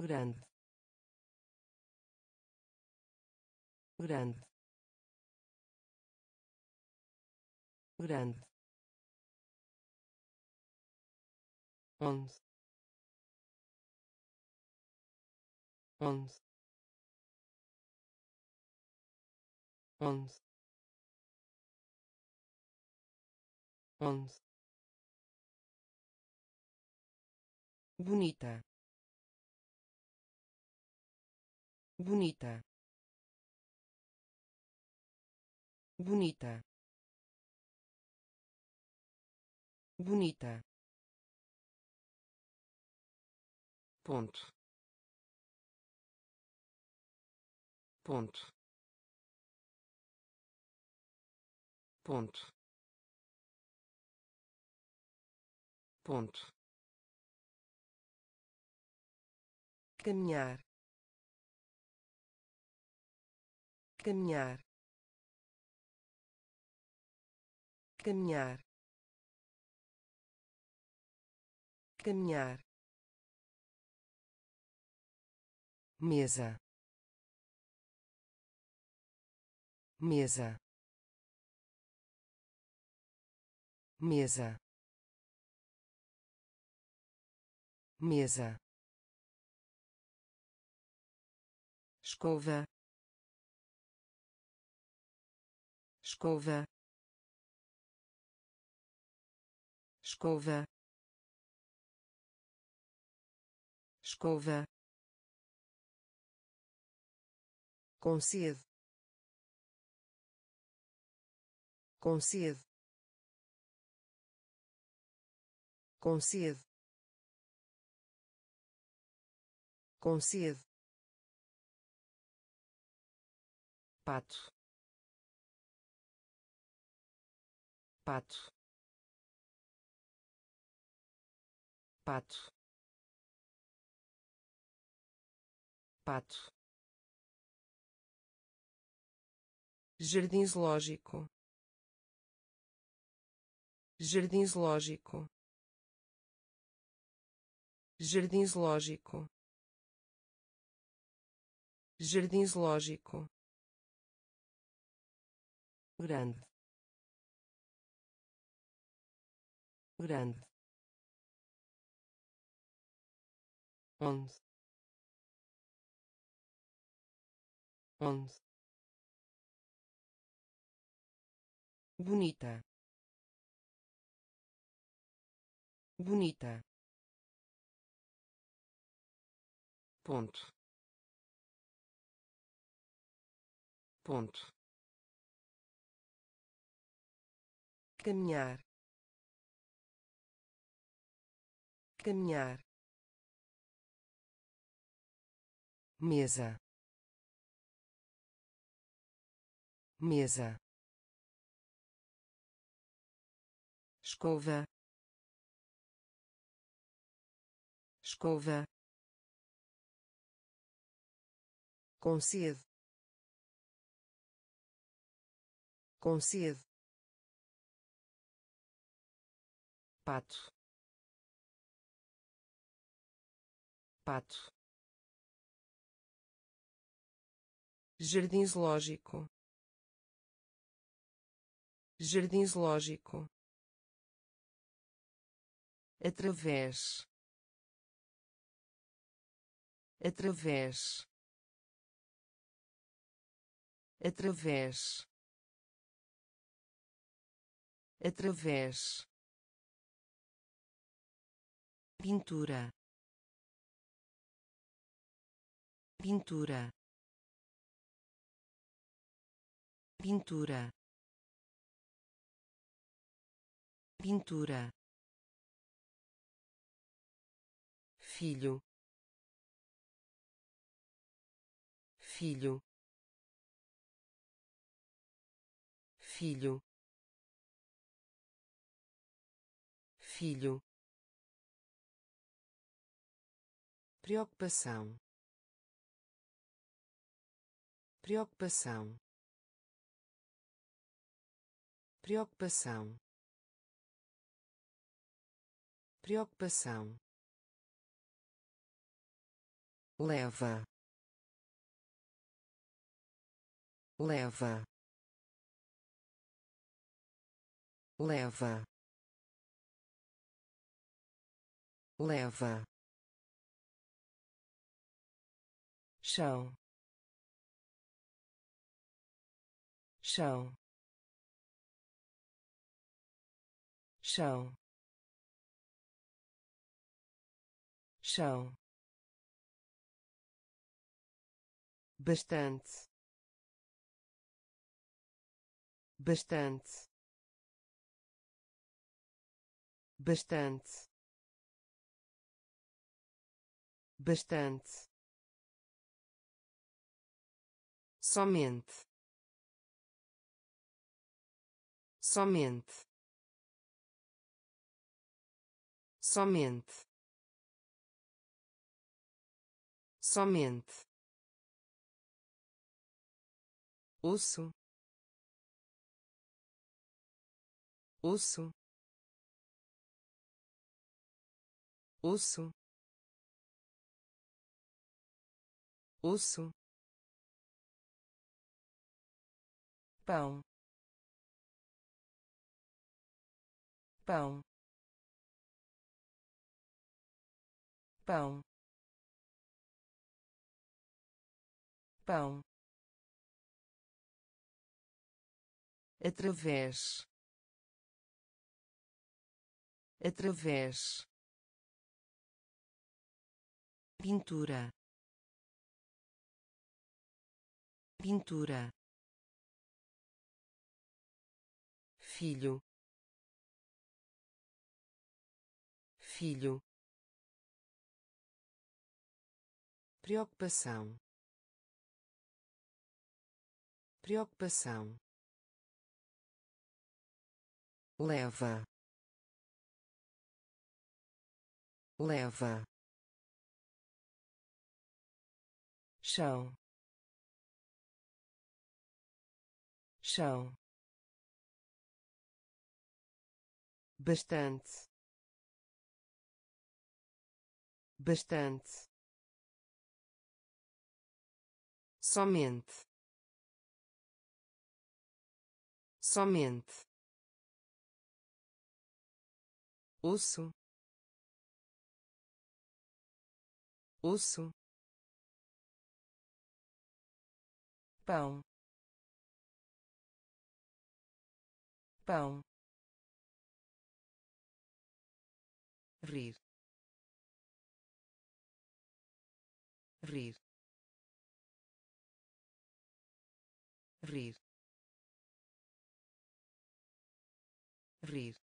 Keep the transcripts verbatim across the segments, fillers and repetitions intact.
grande, grande, grande, onde, onde, onde, onde, bonita, bonita, bonita, bonita, ponto, ponto, ponto, ponto, caminhar, caminhar, caminhar, caminhar, mesa, mesa, mesa, mesa, escova, escova, escova, escova, concede, concede, concede, concede, pato, pato, pato, pato, jardim zoológico, jardim zoológico, jardim zoológico, jardim zoológico, grande, grande, onde, onde, bonita, bonita, ponto, ponto, caminhar, caminhar, mesa, mesa, escova, escova, concede, concede, pato, pato, jardim zoológico, jardim zoológico, através, através, através, através, pintura, pintura, pintura, pintura, filho, filho, filho, filho, preocupação, preocupação, preocupação, preocupação, leva, leva, leva, leva, chão, chão, chão, chão, bastante, bastante, bastante, bastante, somente, somente, somente, somente, osso, osso, osso, osso, pão, pão, pão, pão, através, através, pintura, pintura, filho, filho, preocupação, preocupação, leva, leva, chão, chão, bastante, bastante, somente, somente, osso, osso, pão, pão, rir, rir, rir, rir,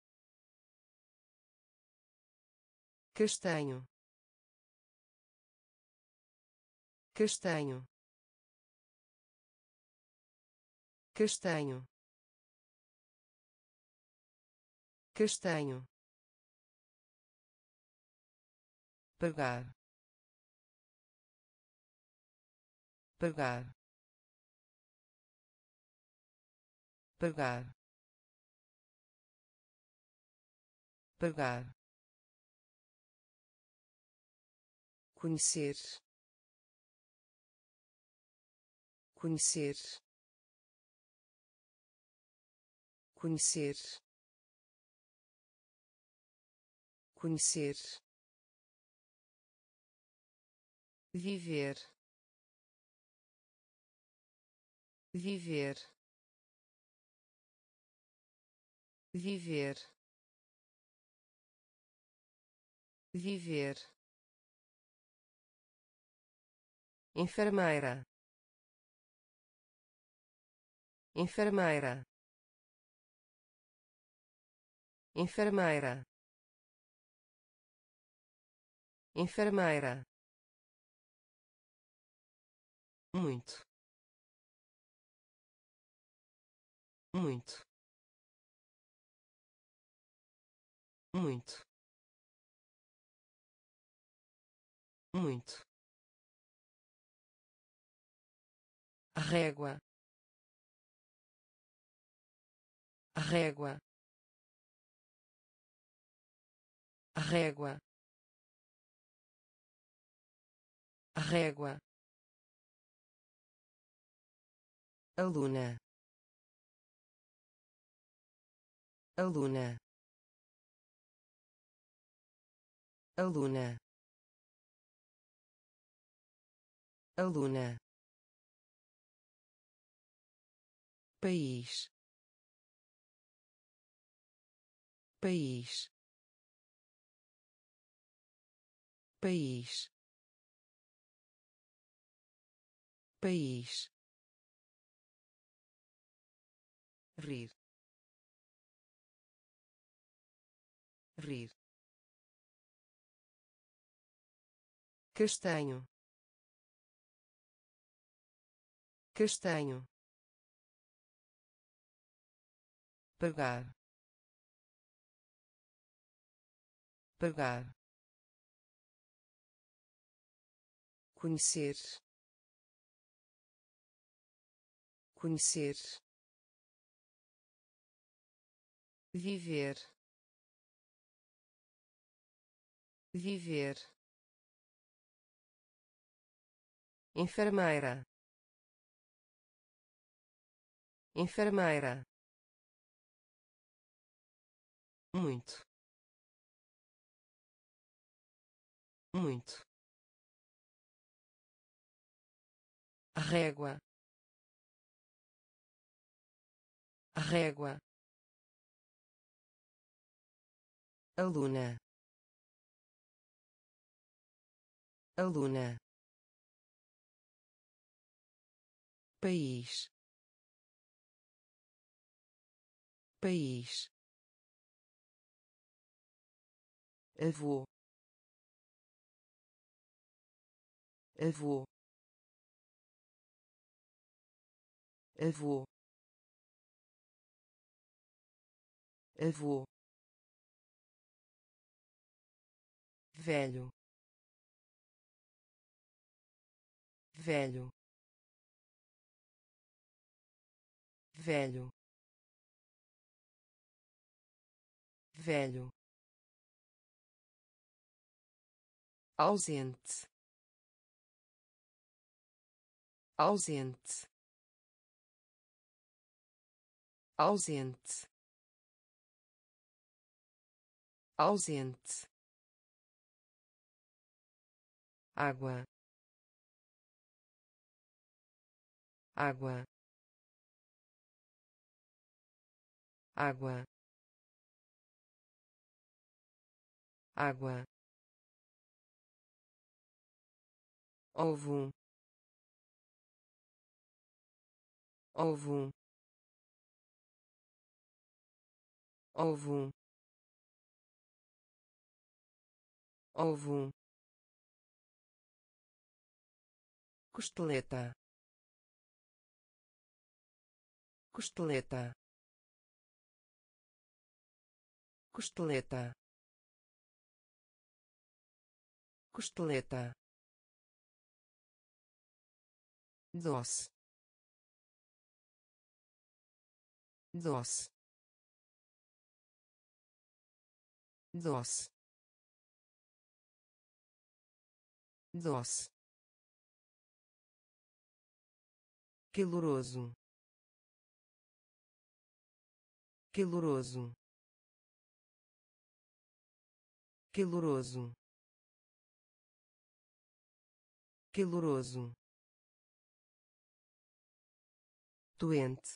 castanho, castanho, castanho, castanho, pagar, pagar, pagar, pagar, conhecer, conhecer, conhecer, conhecer, viver, viver, viver, viver, enfermeira, enfermeira, enfermeira, enfermeira, muito, muito, muito, muito, régua, régua, régua, régua, aluna, aluna, aluna, aluna, país, país, país, país, rir, rir, castanho, castanho, pagar, pagar, conhecer, conhecer, viver, viver, enfermeira, enfermeira, muito, muito, régua, régua, aluna, aluna, país, país, avô, avô, avô, avô, velho, velho, velho, velho, ausente, ausente, ausente, ausente, água, água, água, água, ovo, ovo, ovo, ovo, costeleta, costeleta, costeleta, costeleta, doce, doce, doce, doce, caloroso, caloroso, caloroso, caloroso, doente,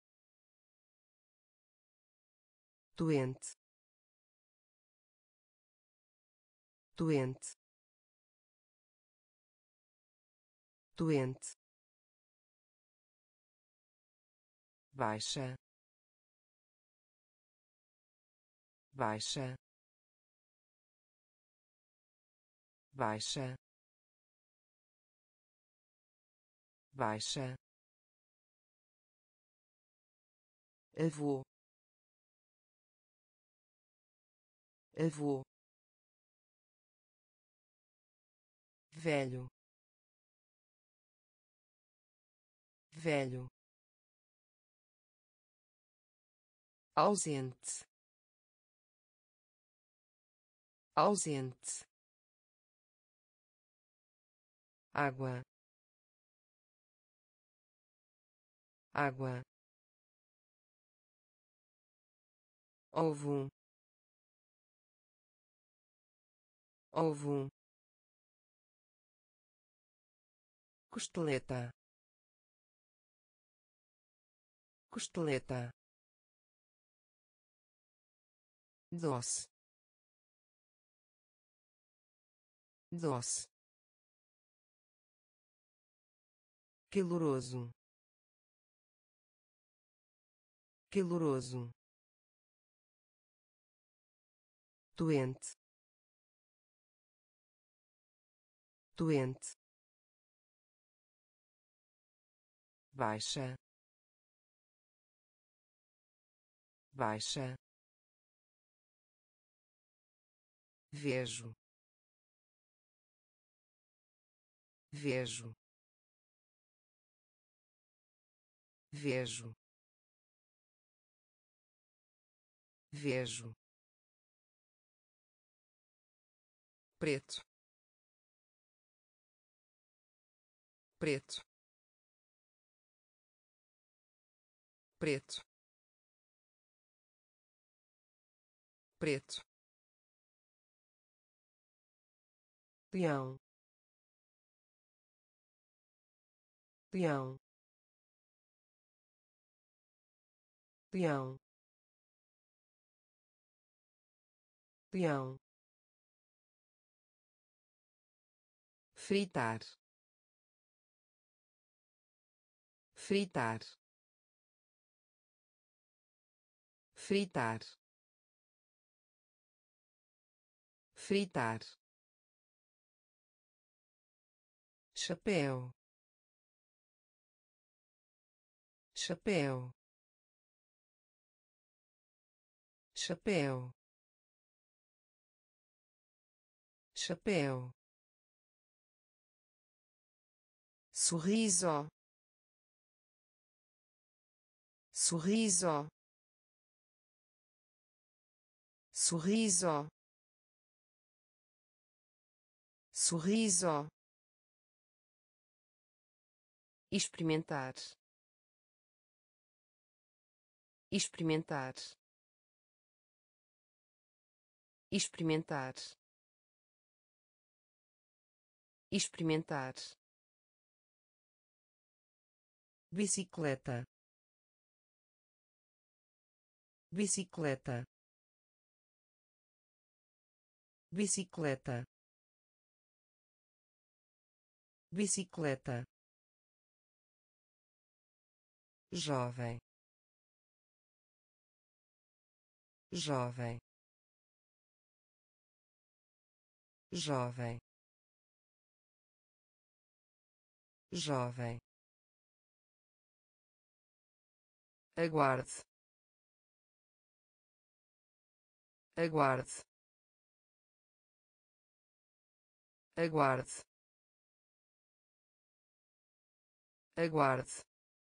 doente, doente, doente, baixa, baixa, baixa, baixa, avô, avô, velho, velho, ausente, ausente, água, água, ovo, ovo, costeleta, costeleta, doce, doce, caloroso, caloroso, doente, doente, baixa, baixa, vejo, vejo, vejo, vejo, preto, preto, preto, preto, leão, leão, leão, leão, fritar, fritar, fritar, fritar, chapéu, chapéu, chapéu, chapéu, sorriso, sorriso, sorriso, sorriso, experimentar, experimentar, experimentar, experimentar, bicicleta, bicicleta, bicicleta, bicicleta, jovem, jovem, jovem, jovem, aguarde, aguarde, aguarde, aguarde,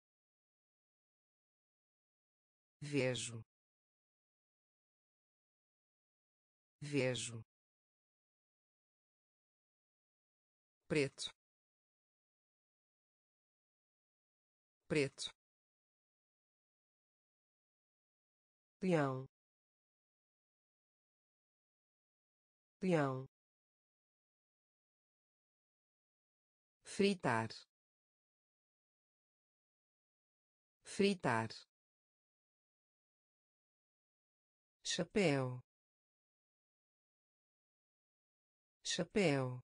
vejo, vejo, preto, preto, leão, leão, fritar, fritar, chapéu, chapéu,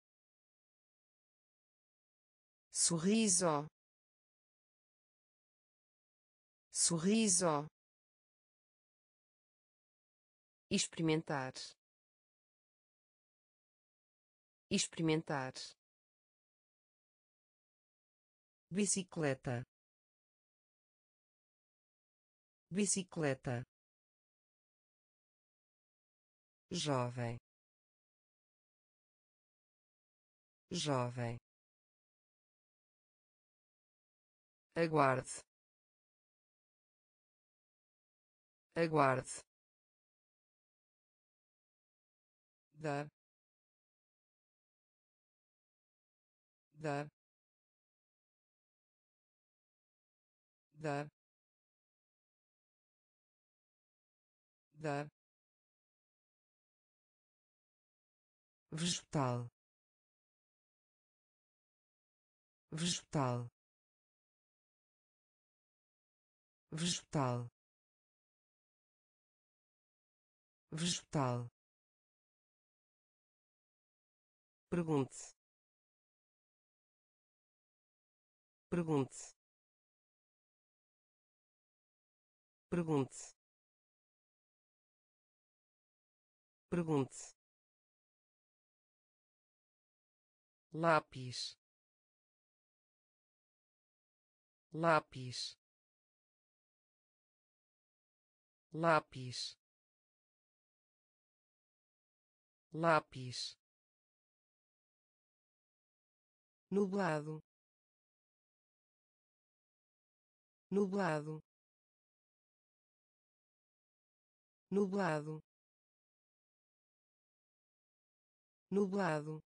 sorriso, sorriso, experimentar, experimentar, bicicleta, bicicleta, jovem, jovem, aguarde, aguarde, dar, dar, dar, dar, vegetal, vegetal, vegetal, vegetal. Pergunte. Pergunte. Pergunte. Pergunte. Lápis. Lápis. Lápis. Lápis. Nublado. Nublado. Nublado. Nublado.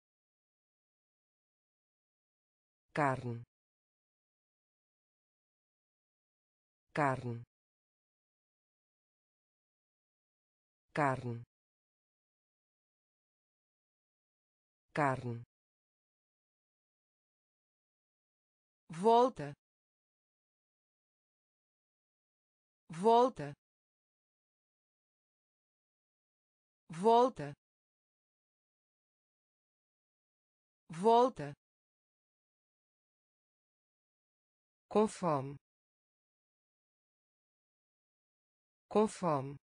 Carne. Carne. Carne. Carne. Volta. Volta. Volta. Volta. Com fome. Com fome.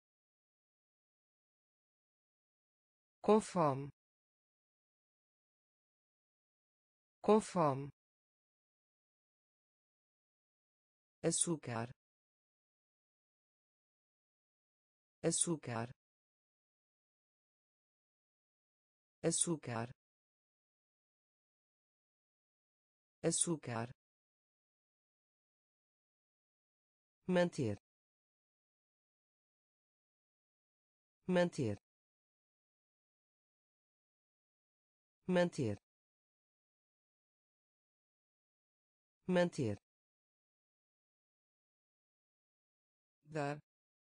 Com fome. Com fome. Açúcar. Açúcar. Açúcar. Açúcar. Manter. Manter. Manter. Manter. Dar.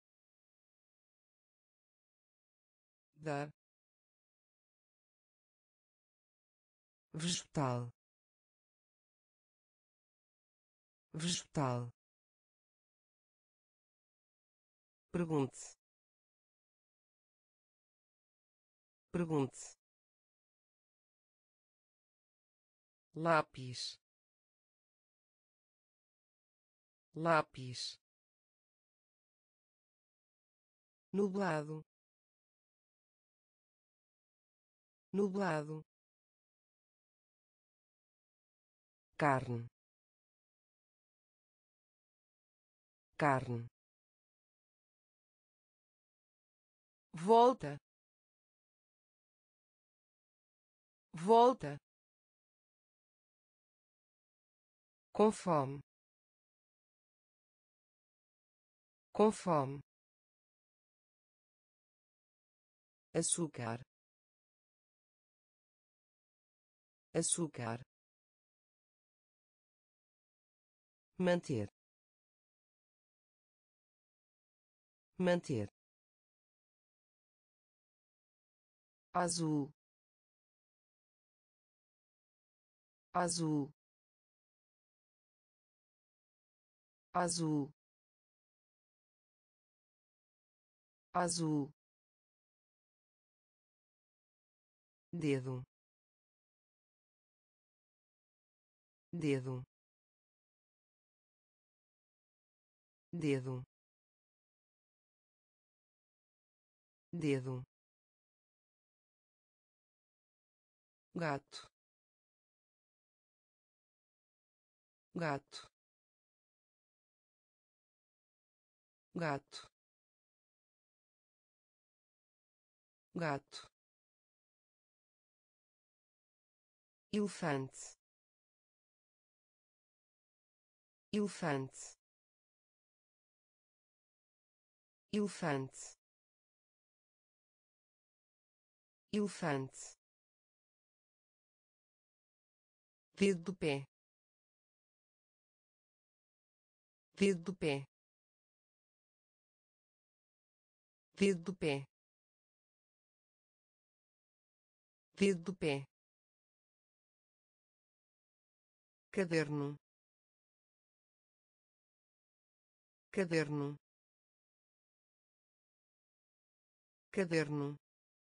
Dar. Vegetal. Vegetal. Pergunte. Pergunte. Lápis. Lápis. Nublado. Nublado. Carne. Carne. Volta. Volta. Com fome. Com fome. Açúcar. Açúcar. Manter. Manter. Azul. Azul. Azul. Azul. Dedo. Dedo. Dedo. Dedo. Gato. Gato. Gato. Gato. Elefante. Elefante. Elefante. Elefante. dedo do pé, dedo do pé, dedo do pé, dedo do pé, caderno, caderno, caderno,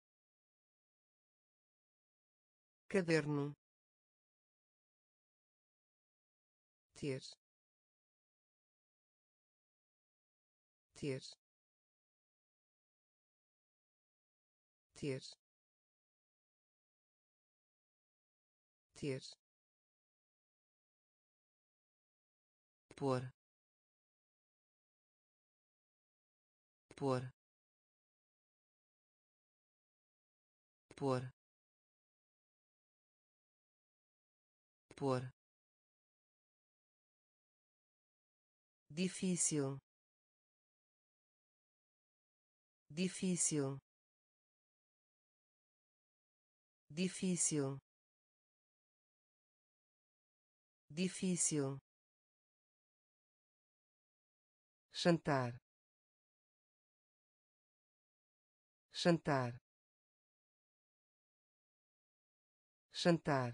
caderno, ter, ter, ter, ter, pôr, pôr, pôr, pôr, difícil, difícil, difícil, difícil, jantar, jantar, jantar,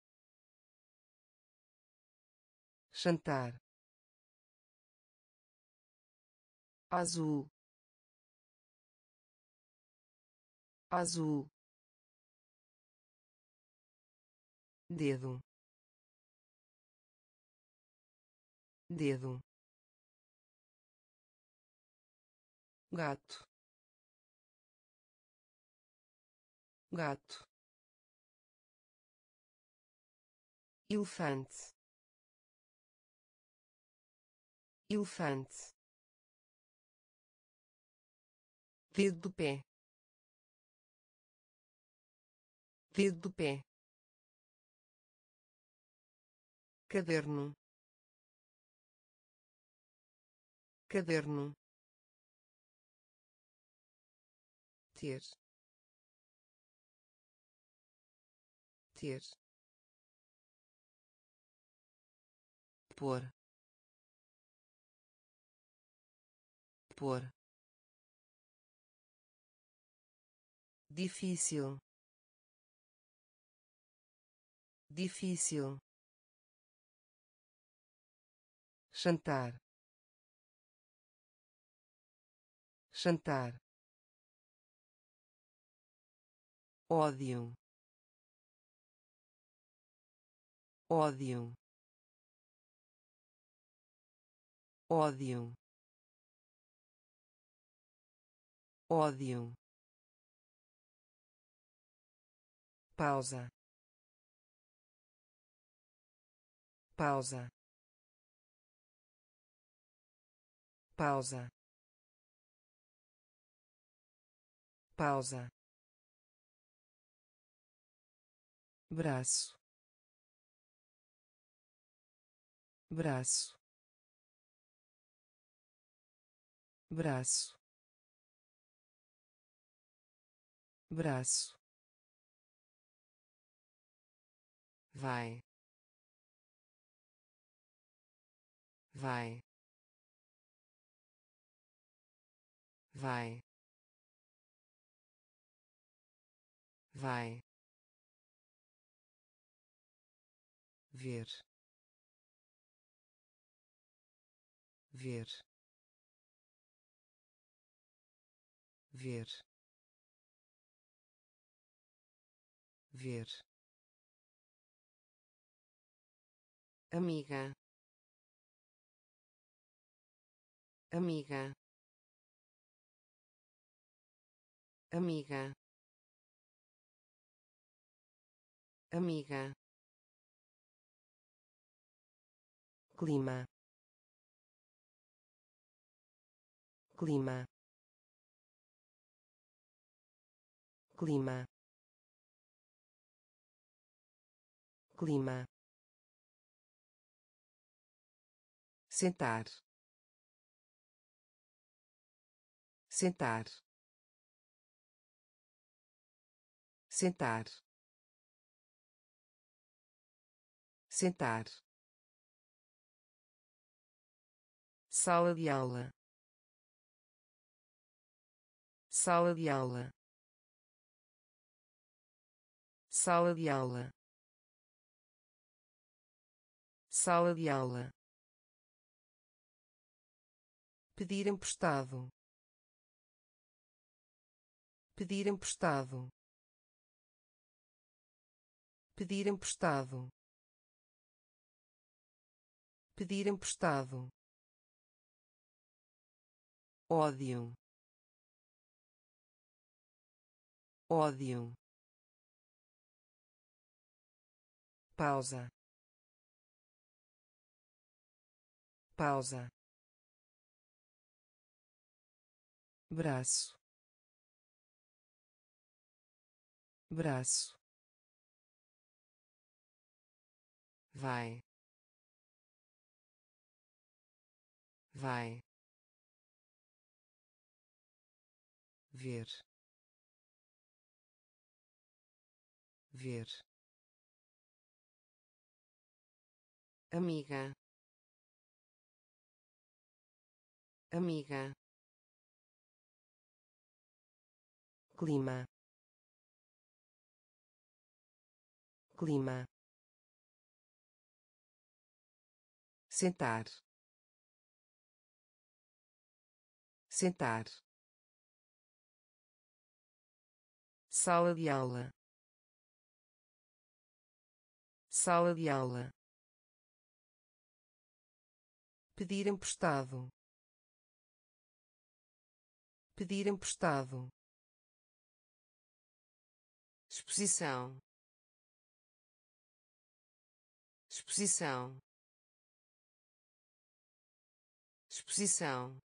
jantar, azul, azul, dedo, dedo, gato, gato, elefante, elefante, dedo do pé, dedo do pé, caderno, caderno, ter, ter, pôr, pôr, difícil, difícil, jantar, jantar, ódio, ódio, ódio, ódio, pausa, pausa, pausa, pausa, braço, braço, braço, braço, vai, vai, vai, vai, ver, ver, ver, ver, amiga, amiga, amiga, amiga, clima, clima, clima, clima, sentar, sentar, sentar, sentar, sala de aula, sala de aula, sala de aula, sala de aula, pedir emprestado, pedir emprestado, pedir emprestado, pedir emprestado, ódio, ódio, pausa, pausa, braço, braço, vai, vai, ver, ver, amiga, amiga, clima, clima, sentar, sentar, sala de aula, sala de aula, pedir emprestado, pedir emprestado, exposição, exposição, exposição,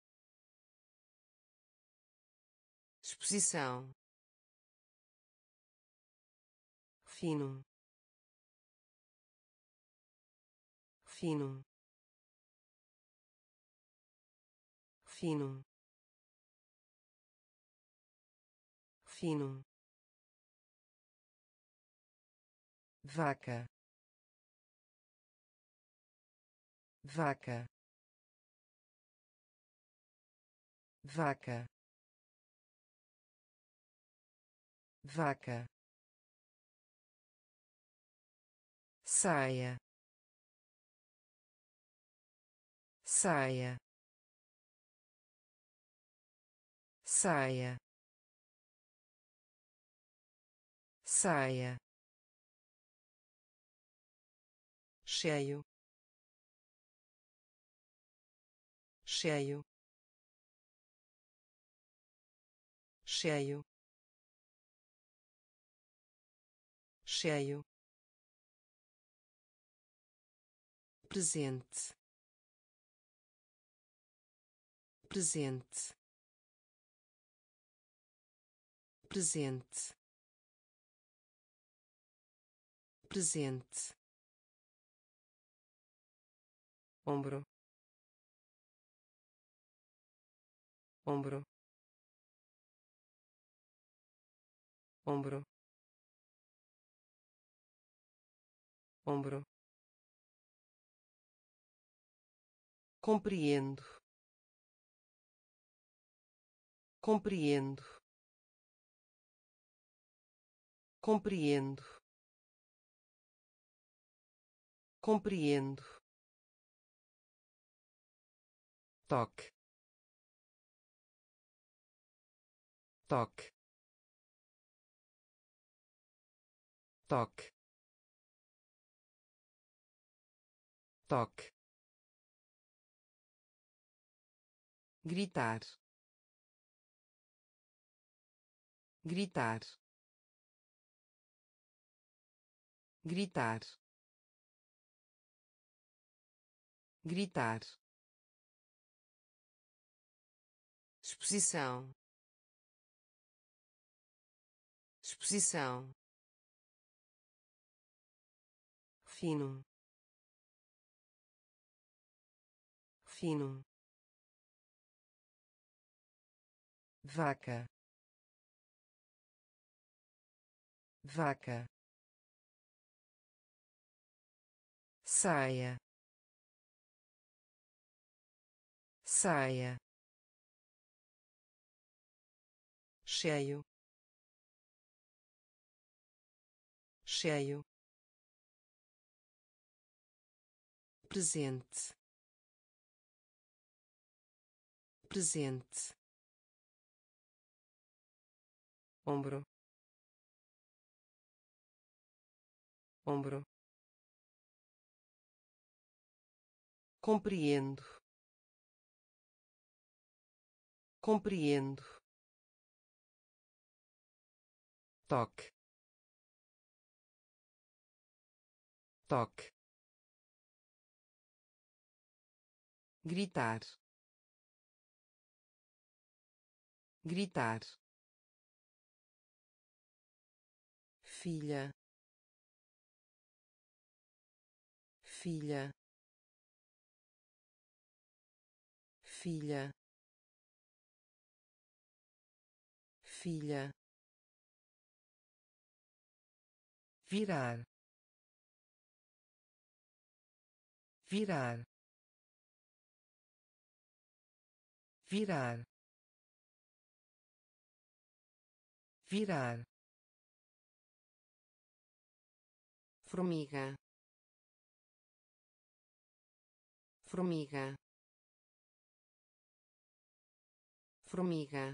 exposição, fino, fino, fino, fino, vaca, vaca, vaca, vaca, saia, saia, saia, saia, cheio, cheio, cheio, cheio, presente, presente, presente, presente, ombro, ombro, ombro, ombro, compreendo, compreendo, compreendo, compreendo, toque, toque, toque, toque, gritar, gritar, gritar, gritar, exposição, exposição, fino, fino, vaca, vaca, saia, saia, cheio, cheio, presente, presente, ombro, ombro, compreendo, compreendo, toque, toque, gritar, gritar, filha, filha, filha, filha, virar, virar, virar, virar, formiga, formiga, formiga,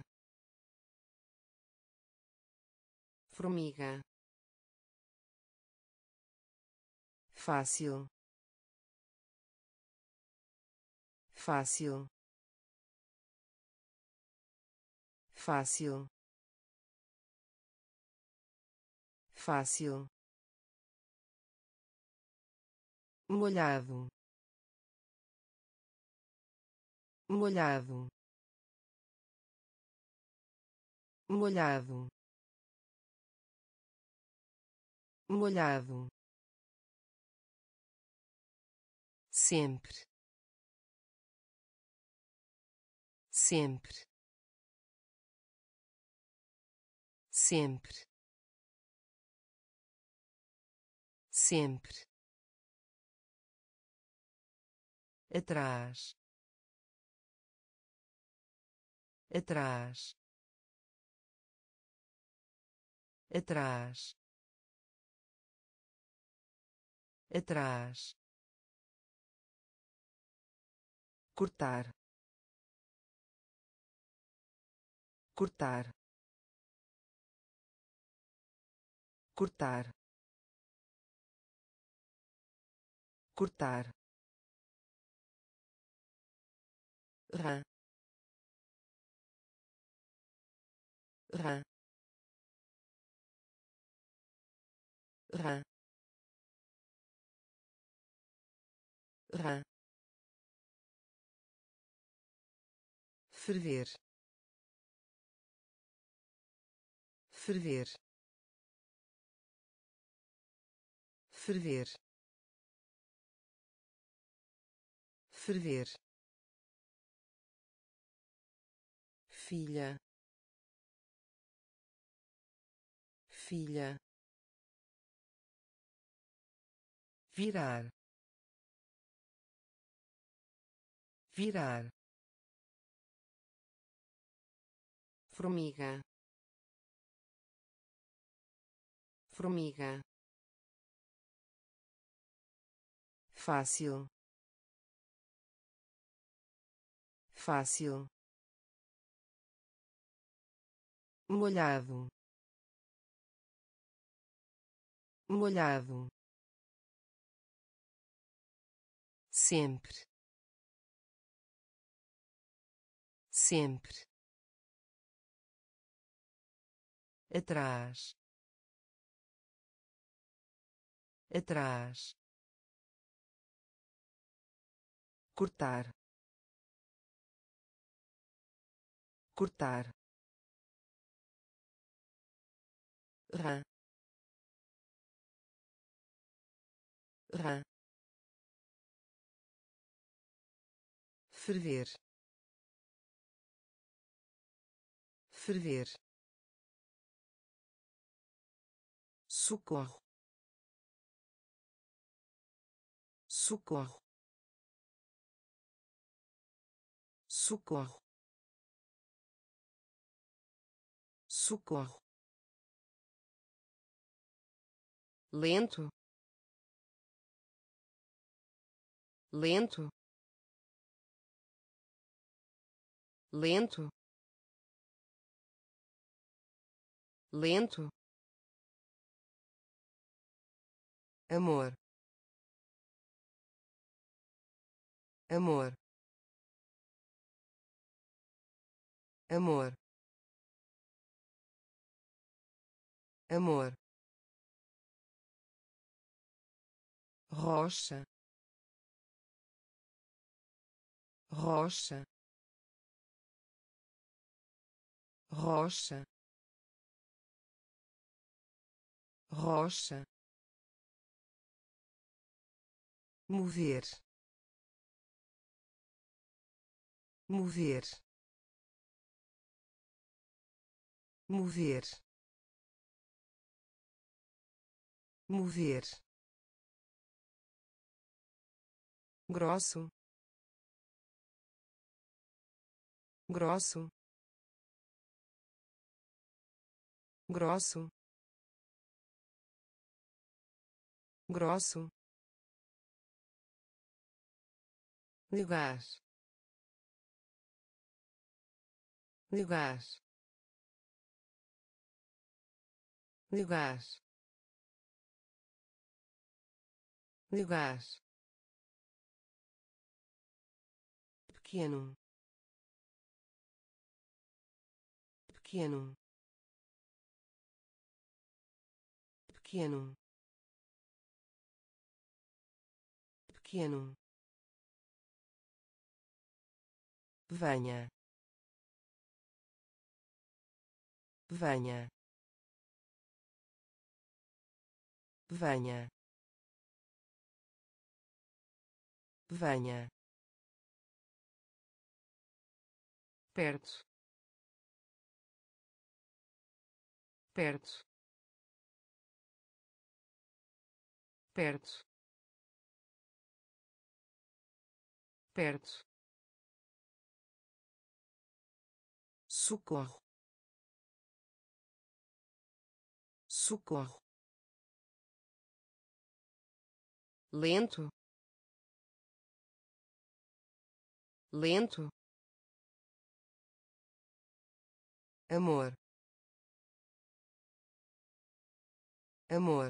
formiga, fácil, fácil, fácil, fácil, molhado, molhado, molhado, molhado, sempre, sempre, sempre, sempre, atrás, atrás, atrás, atrás, cortar, cortar, cortar, cortar, rã, rã, rã, rã, ferver, ferver, ferver, ferver, filha, filha, virar, virar, formiga, formiga, fácil, fácil, molhado, molhado, sempre, sempre, atrás, atrás, cortar, cortar, rã, rã, ferver, ferver, socorro, socorro, socorro, socorro, lento, lento, lento, lento, amor, amor, amor, amor, rocha, rocha, rocha, rocha, mover, mover, mover, mover, grosso, grosso, grosso, grosso, lugar, lugar, lugar, lugar, pequeno, pequeno, pequeno, pequeno, venha, venha, venha, venha, perto, perto, perto, perto, socorro, socorro, lento, lento, amor, amor,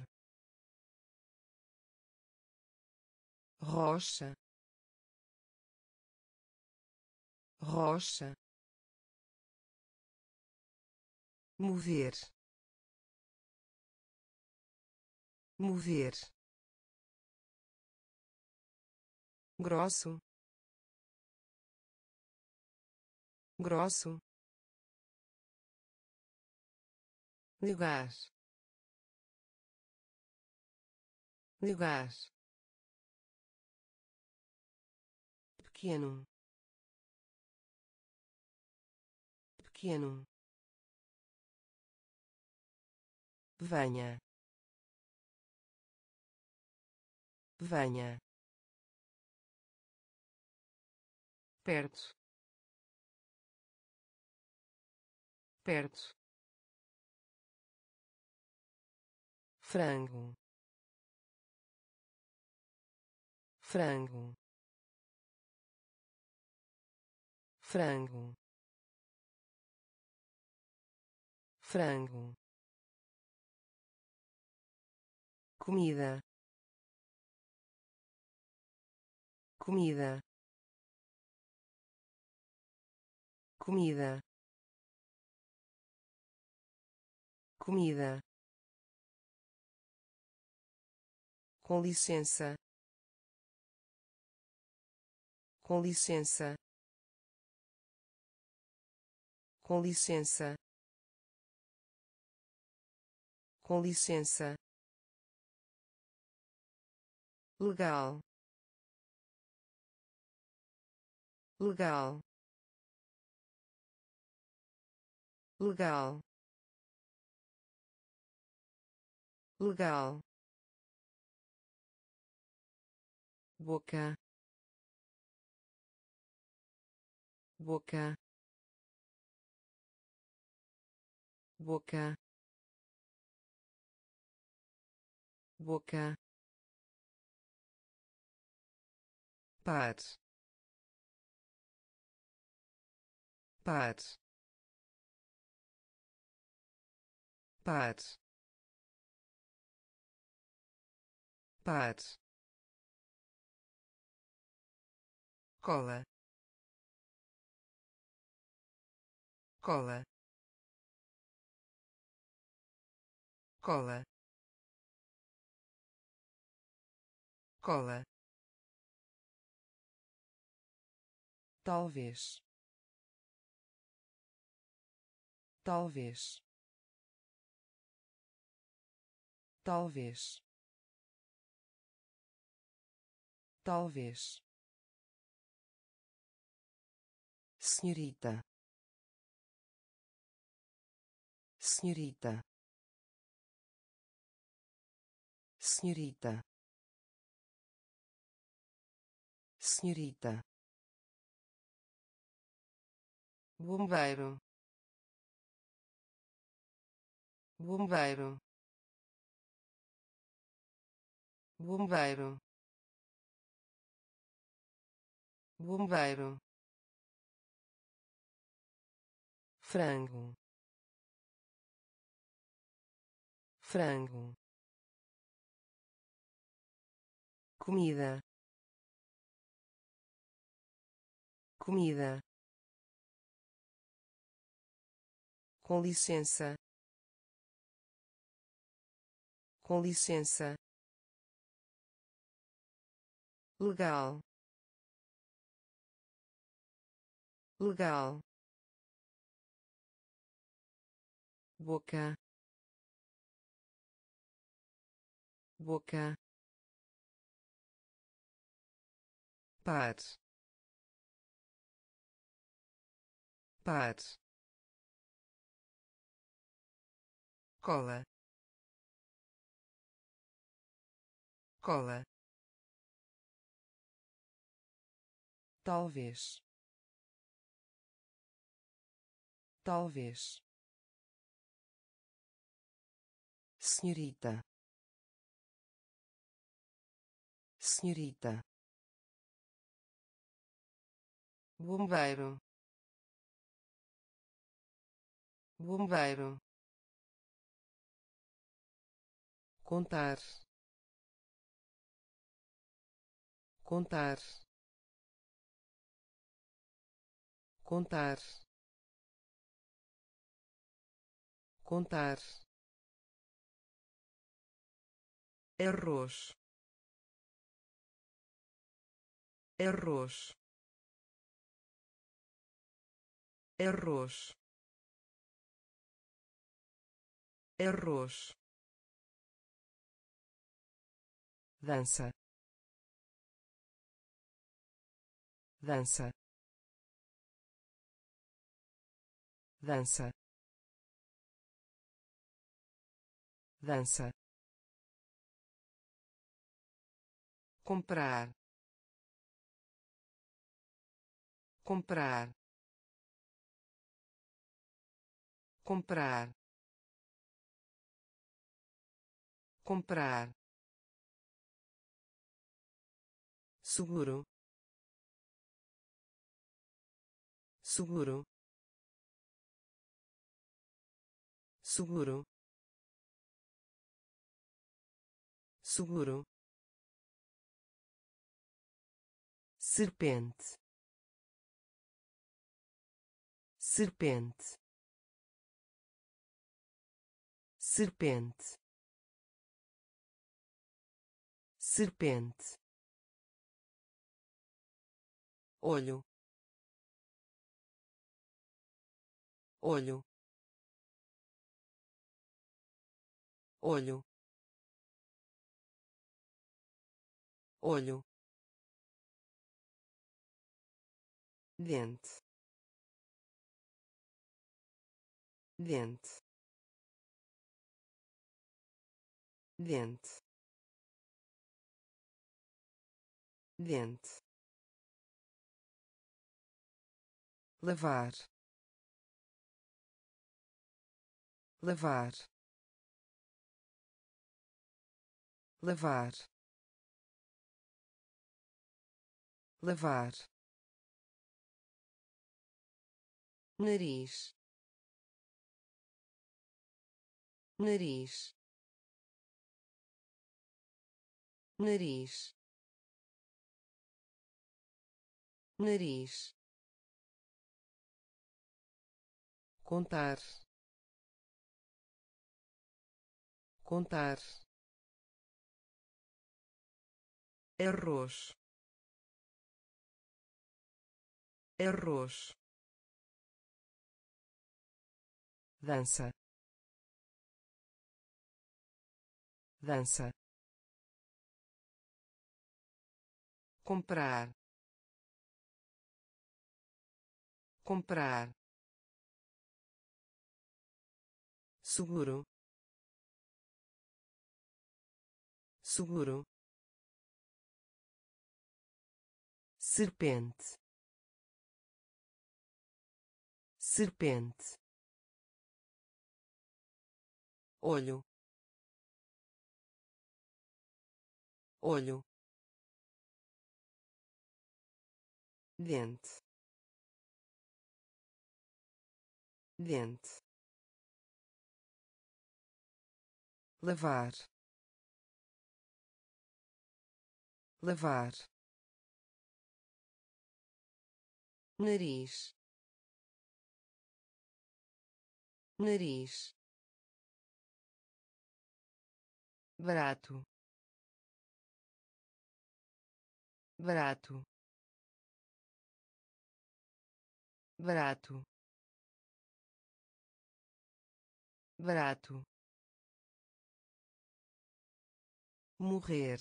rocha, rocha, mover, mover, grosso, grosso, lugar, lugar, pequeno, pequeno, venha, venha, perto, perto, frango, frango, frango, frango, comida, comida, comida, comida, com licença, com licença, com licença, com licença, legal, legal, legal, legal, boca, boca, boca, boca, par, par, par, par, cola, cola, cola, cola, talvez, talvez, talvez, talvez, senhorita, senhorita, senhorita, senhorita, bombeiro, bombeiro, bombeiro, bombeiro, frango, frango, comida, comida, com licença, com licença, legal, legal, boca, boca, par, par, cola, cola, talvez, talvez, senhorita, senhorita, bombeiro, bombeiro, contar, contar, contar, contar, arroz, arroz, arroz, arroz, dança, dança, dança, dança, comprar, comprar, comprar, comprar, seguro, seguro, seguro, seguro, serpente, serpente, serpente, serpente, olho, olho, olho, olho, dente, dente, dente, dente, lavar, lavar, lavar, lavar, nariz, nariz, nariz, nariz, contar, contar, arroz, arroz, dança, dança, comprar, comprar, seguro, seguro, serpente, serpente, olho, olho, dente, dente, lavar, lavar, nariz, nariz, barato, barato, barato, barato, morrer,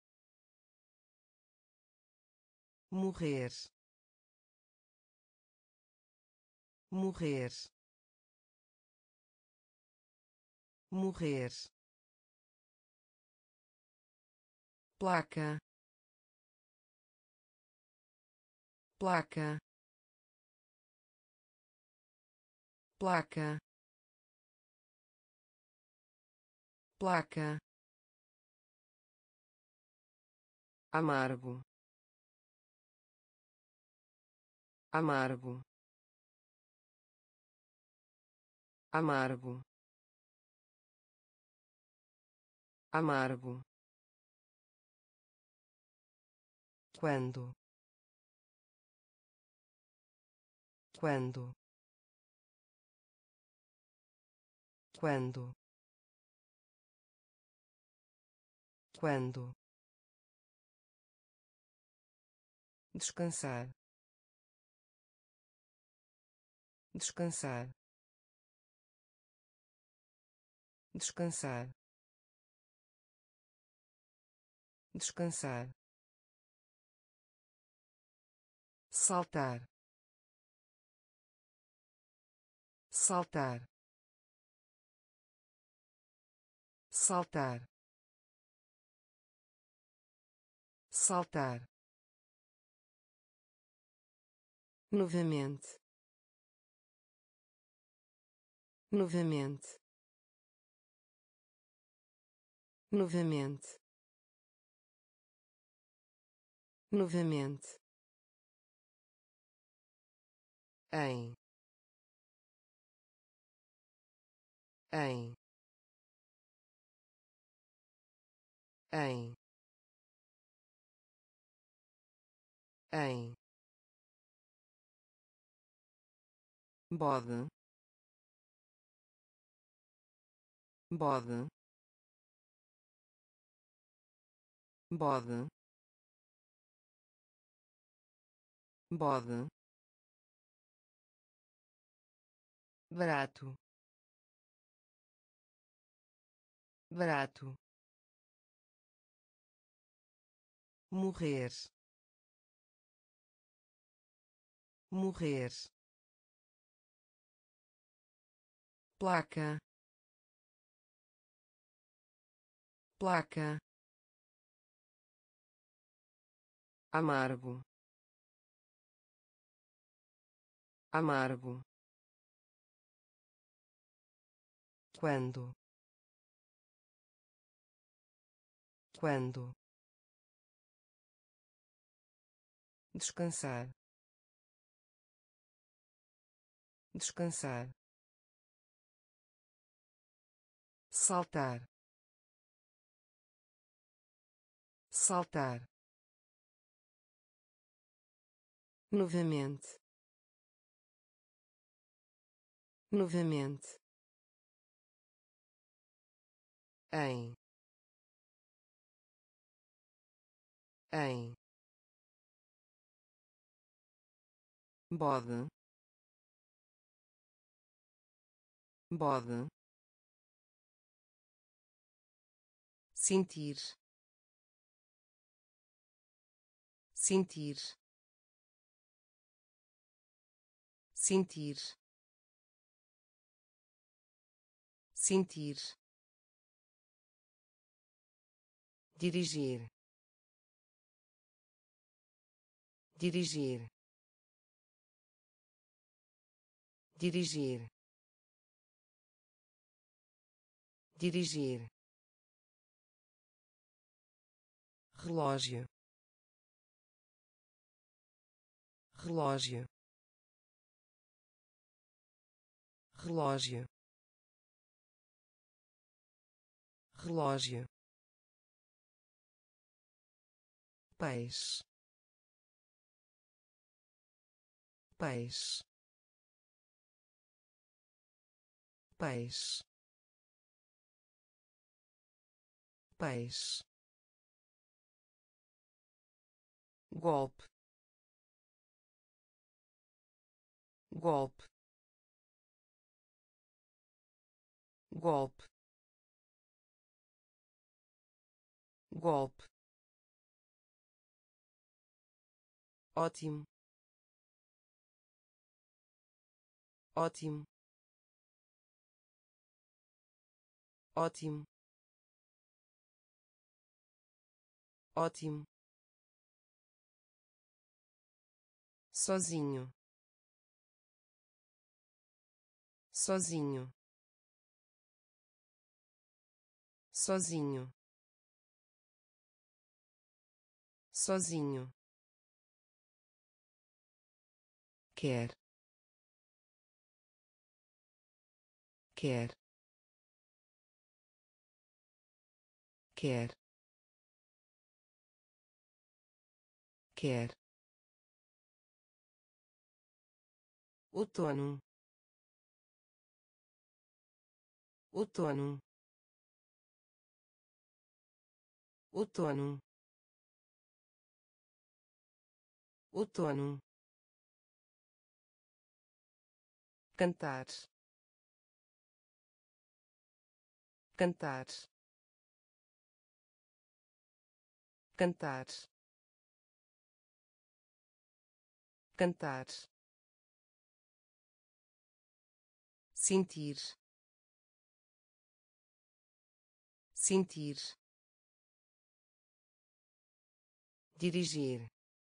morrer, morrer, morrer, placa, placa, placa, placa, amargo, amargo, amargo, amargo, quando, quando, quando, quando, descansar, descansar, descansar, descansar, saltar, saltar, saltar, saltar, novamente, novamente, novamente, novamente, em, em, em, em, bode, bode, bode, bode, barato, barato, morrer, morrer, placa, placa, amargo, amargo, quando, quando, descansar, descansar, saltar, saltar, novamente, novamente, em, em, bode, bode, sentir, sentir, sentir, sentir, dirigir, dirigir, dirigir, dirigir, relógio, relógio, relógio, relógio, peixe, peixe, peixe, peixe, golpe, golpe, golpe, golpe, ótimo, ótimo, ótimo, ótimo, sozinho, sozinho, sozinho, sozinho, quer, quer, quer, quer, outono, outono, outono, outono, cantar, cantar, cantar, cantar, sentir, sentir, dirigir,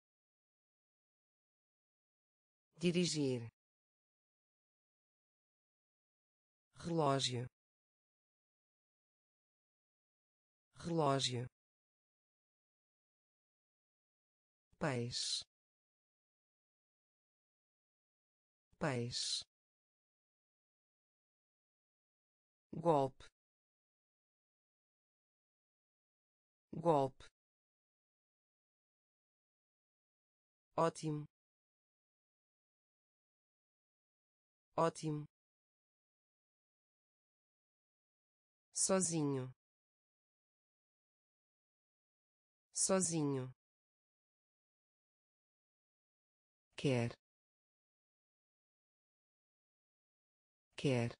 dirigir, relógio, relógio, peixe, peixe, golpe, golpe, ótimo, ótimo, sozinho, sozinho, quer, quer,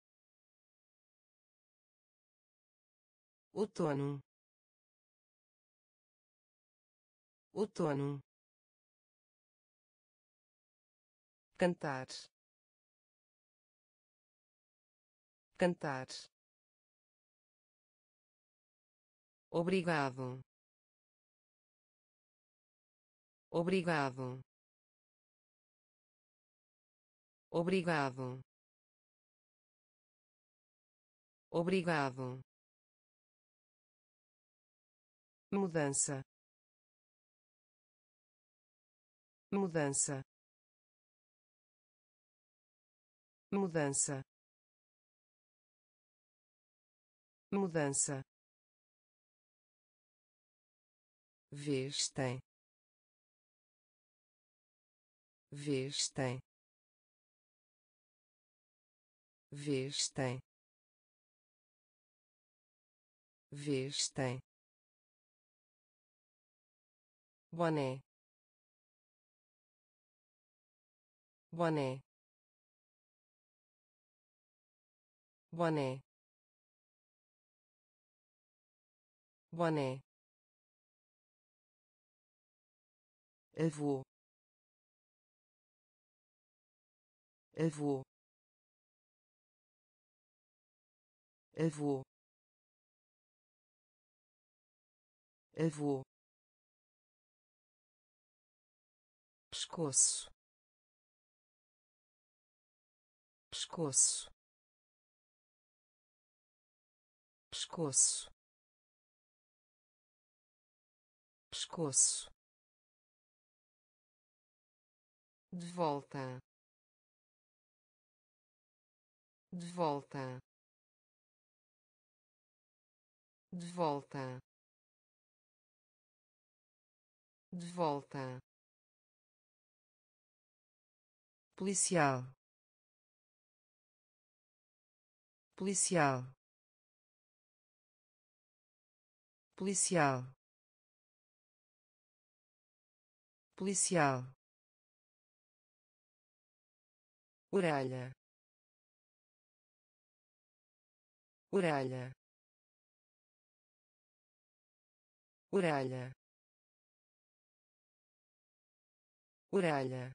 outono, outono, cantar, cantar, obrigado, obrigado, obrigado, obrigado, mudança, mudança, mudança, mudança, vestem, vestem, vestem, vestem, boné, boné, boné, boné, avô, avô, avô, avô, pescoço, pescoço, pescoço, pescoço, de volta, de volta, de volta, de volta, policial, policial, policial, policial, orelha, orelha, orelha, orelha,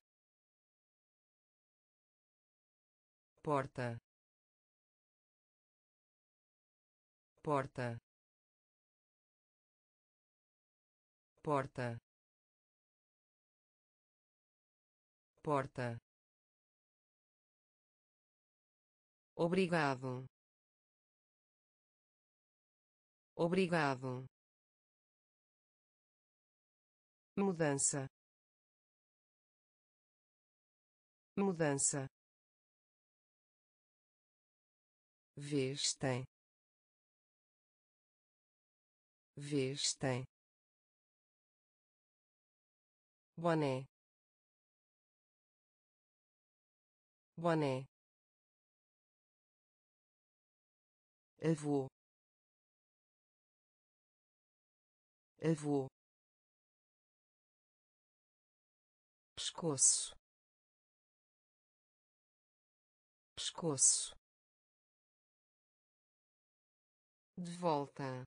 porta, porta, porta, porta, obrigado, obrigado, mudança, mudança, vestem, vestem, boné, boné, avô, avô, pescoço, pescoço, de volta,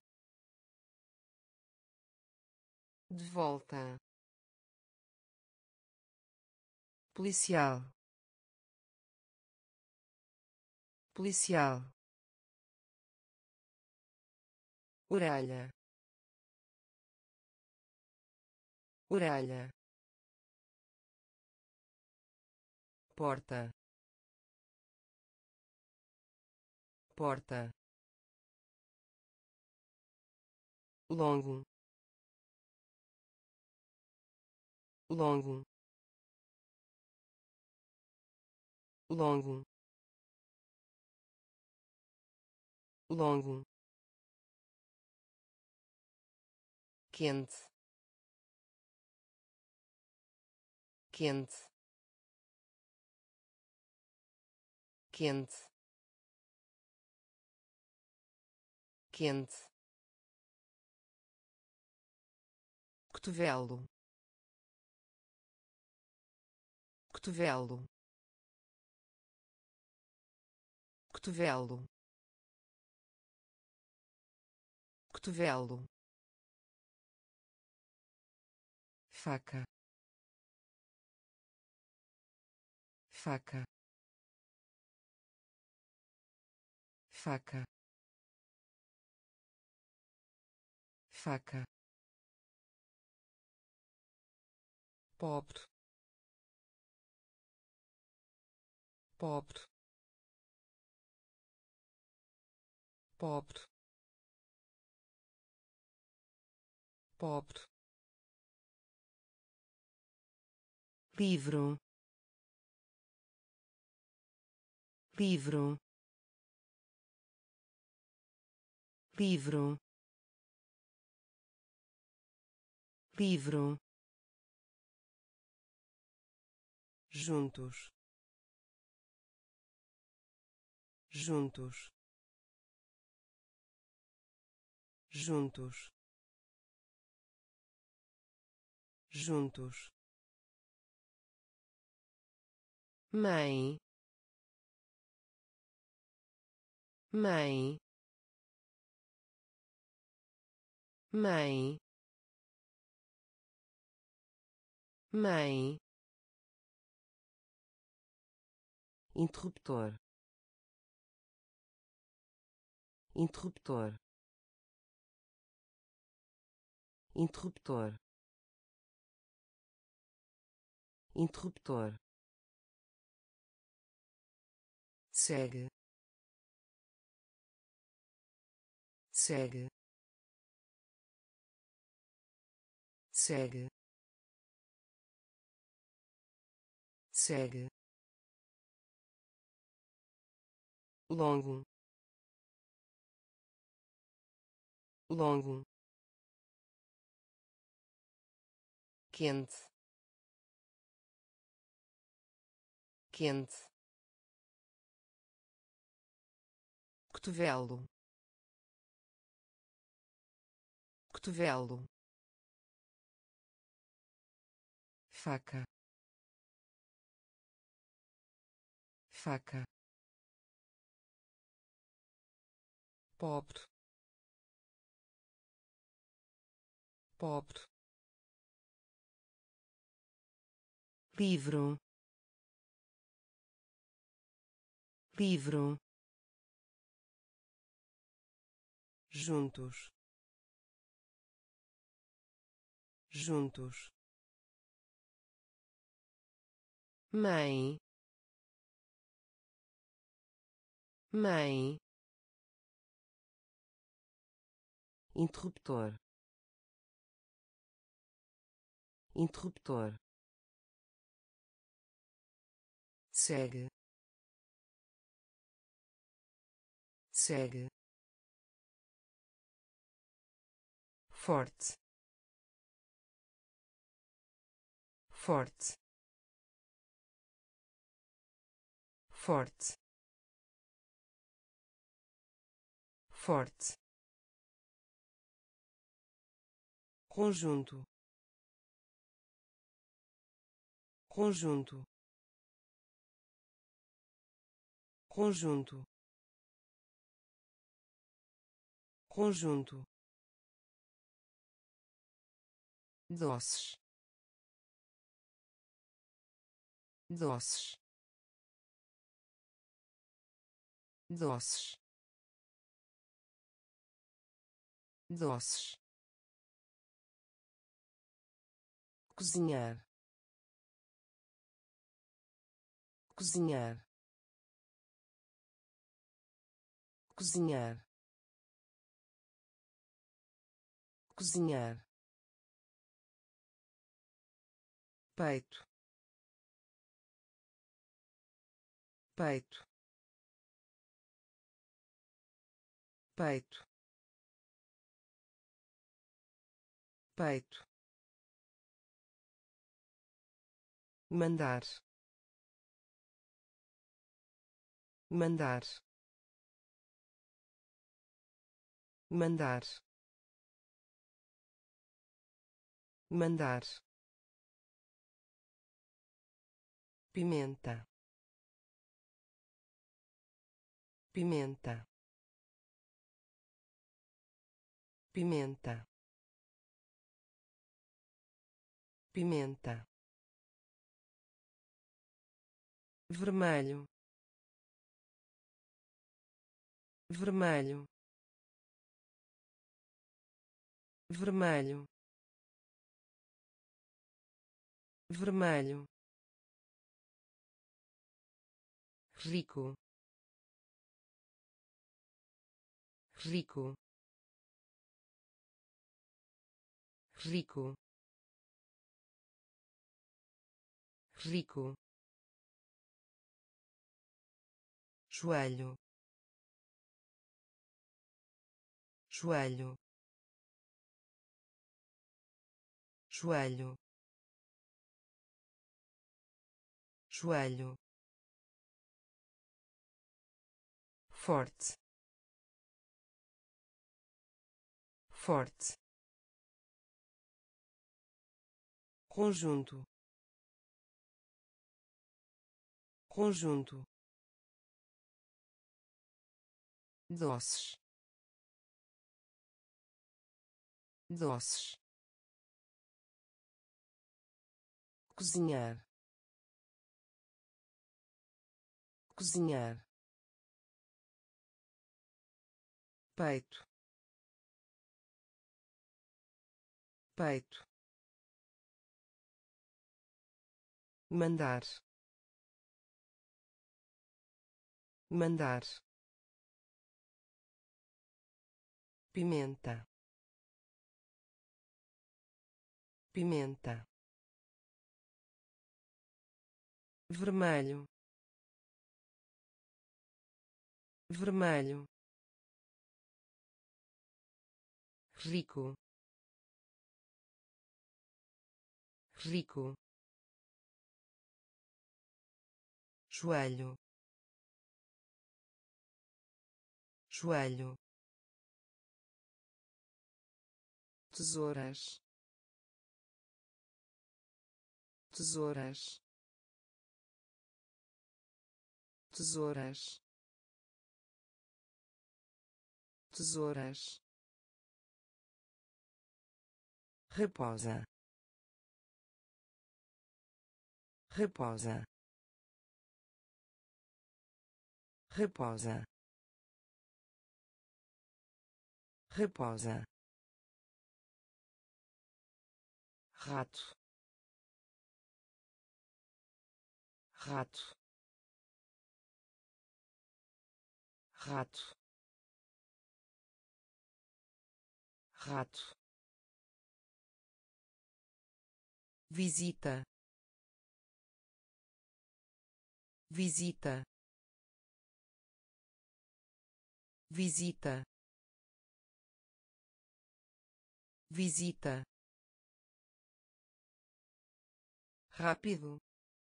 de volta, policial, policial, orelha, orelha, porta, porta, longo, longo, longo, longo, quente, quente, quente, quente, cotovelo, cotovelo, cotovelo, cotovelo, faca, faca, faca, faca, pobre, pobre, pobre, pobre, livro, livro, livro, livro, juntos, juntos, juntos, juntos, mãe, mãe, mãe, mãe, interruptor, interruptor, interruptor, interruptor, segue, segue, segue, segue, longo, longo, quente, quente, cotovelo, cotovelo, faca, faca, pobre, pobre, livro, livro, juntos, juntos, mãe, mãe, interruptor, interruptor, segue, segue, forte, forte, forte, forte, conjunto, conjunto, conjunto, conjunto, doces, doces, doces, doces, cozinhar, cozinhar, cozinhar, cozinhar, peito, peito, peito, peito, mandar, mandar, mandar, mandar, pimenta, pimenta, pimenta, pimenta, vermelho, vermelho, vermelho, vermelho, rico, rico, rico, rico, joelho, joelho, joelho, joelho, forte, forte, conjunto, conjunto, doces, doces, cozinhar, cozinhar, peito, peito, mandar, mandar, pimenta, pimenta, vermelho, vermelho, rico, rico, joelho, joelho, tesouras, tesouras, tesouras, tesouras, reposa, reposa, reposa, reposa, rato, rato, rato, rato, visita, visita, visita, visita, rápido,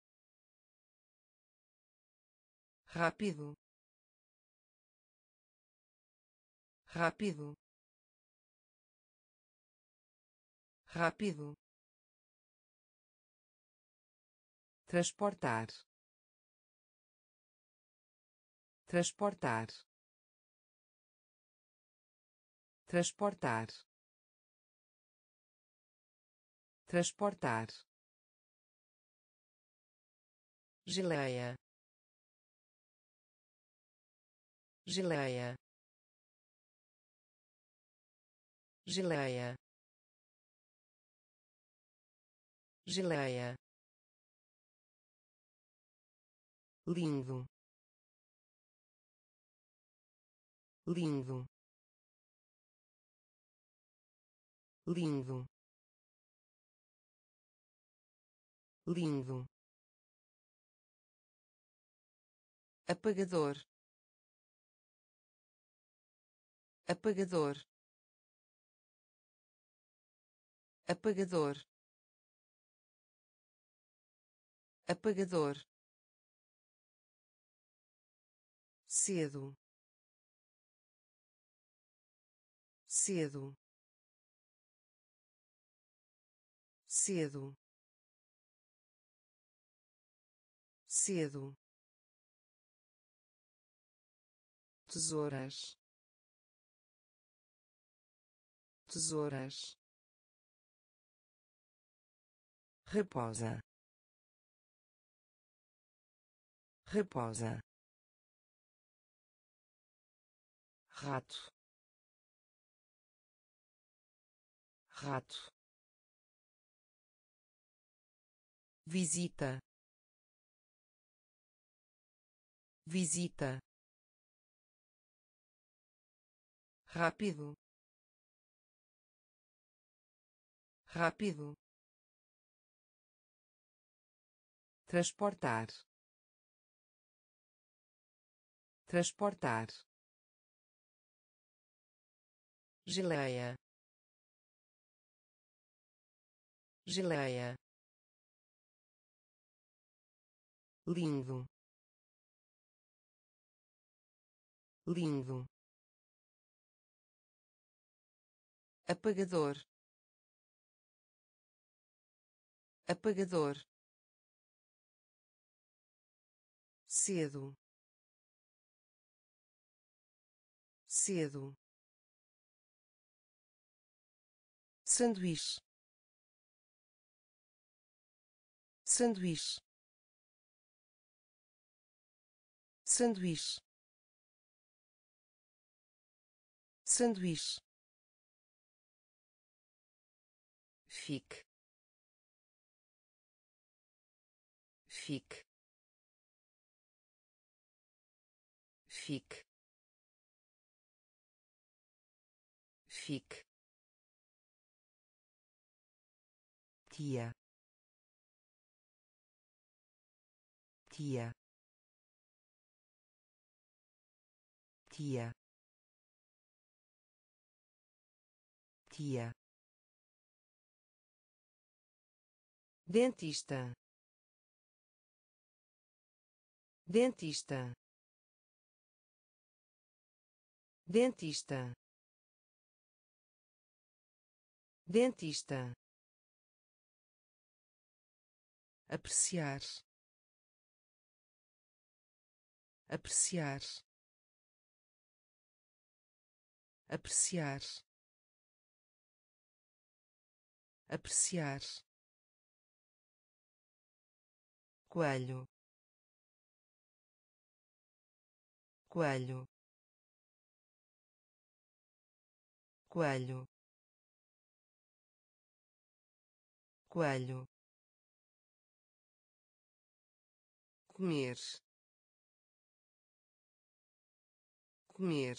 rápido, rápido, rápido, transportar, transportar, transportar, transportar, geleia, geleia, geleia, geleia, lindo, lindo, lindo, lindo, apagador, apagador, apagador, apagador, cedo, cedo, cedo, cedo, tesouras, tesouras, reposa, reposa, rato, rato, visita, visita, rápido, rápido, transportar, transportar, geleia, geleia, lindo, lindo, apagador, apagador, cedo, cedo, sanduíche, sanduíche, sanduíche, sanduíche, fique, fique, fique, fique, tia, tia, tia, tia, dentista, dentista, dentista, dentista, apreciar, apreciar, apreciar, apreciar, coelho, coelho, coelho, coelho, comer, comer,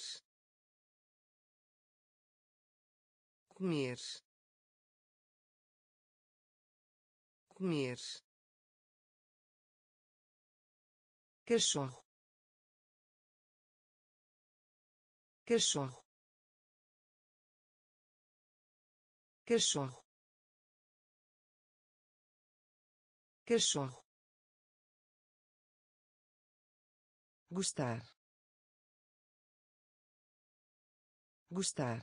comer, comer, cachorro, cachorro, cachorro, cachorro, gostar, gostar,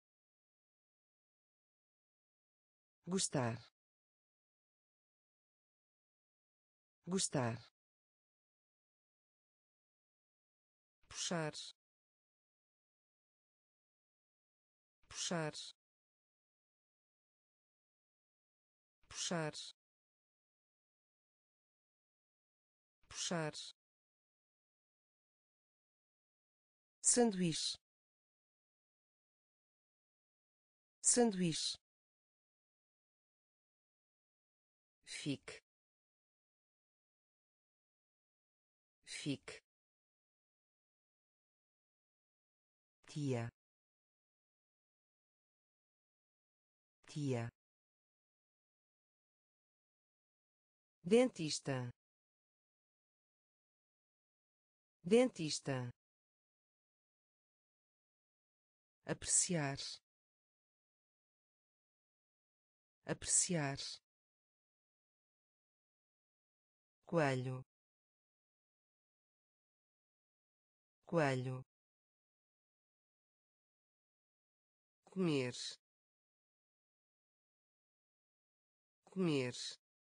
gostar, gostar, puxar, puxar, puxar, puxar, sanduíche, sanduíche, fique, fique, tia, tia, dentista, dentista, apreciar, apreciar, coelho, coelho, comer, comer,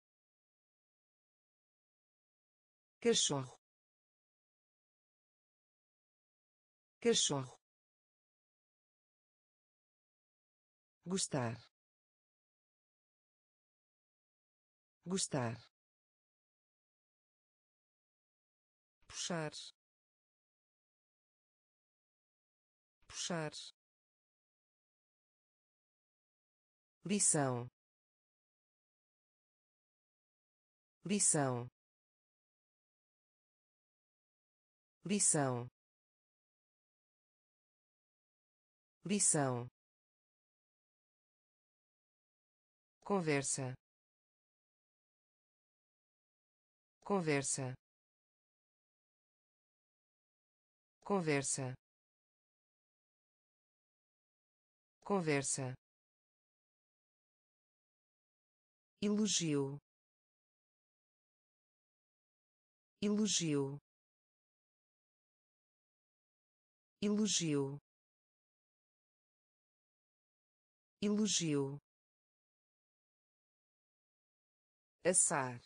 cachorro, cachorro, gostar, gostar, puxar, puxar, lição, lição, lição, lição, conversa, conversa, conversa, conversa, elogio, elogio, elogio, elogio, assar,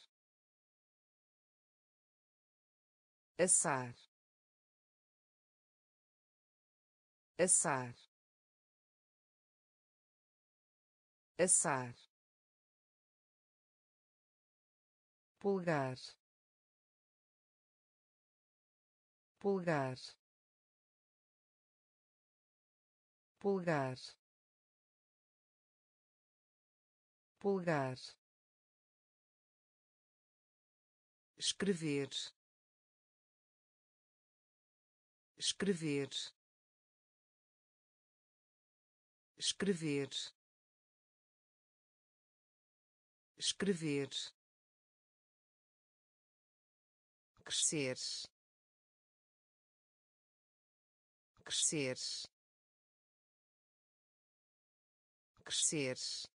assar, assar, assar, pulgar, pulgar, pulgar, pulgar, escrever, escrever, escrever, escrever, crescer, crescer, crescer,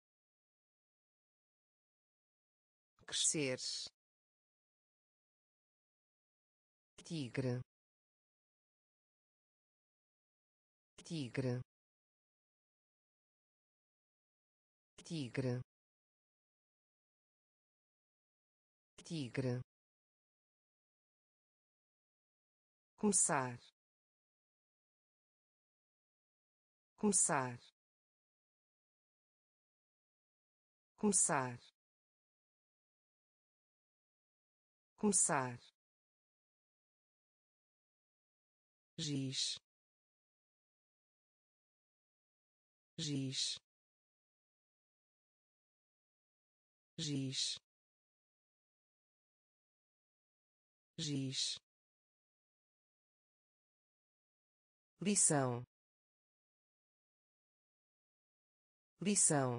crescer, tigre, tigre, tigre, tigre, começar, começar, começar, começar, giz, giz, giz, giz, lição, lição,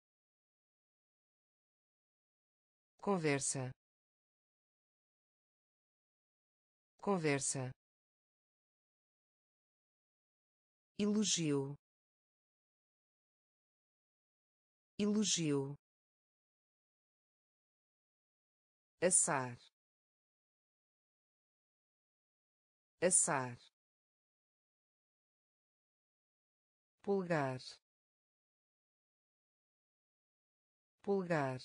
conversa, conversa, elogio, elogio, assar, assar, pulgar, pulgar,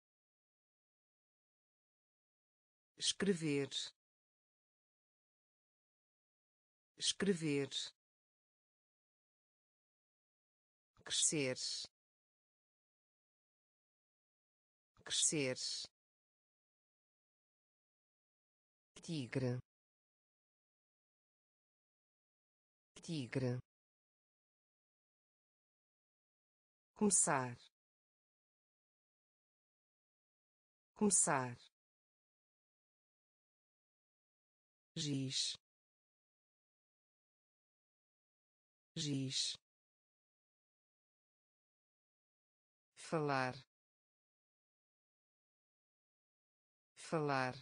escrever, escrever, crescer, crescer, tigre, tigre, começar, começar, giz, giz, falar, falar,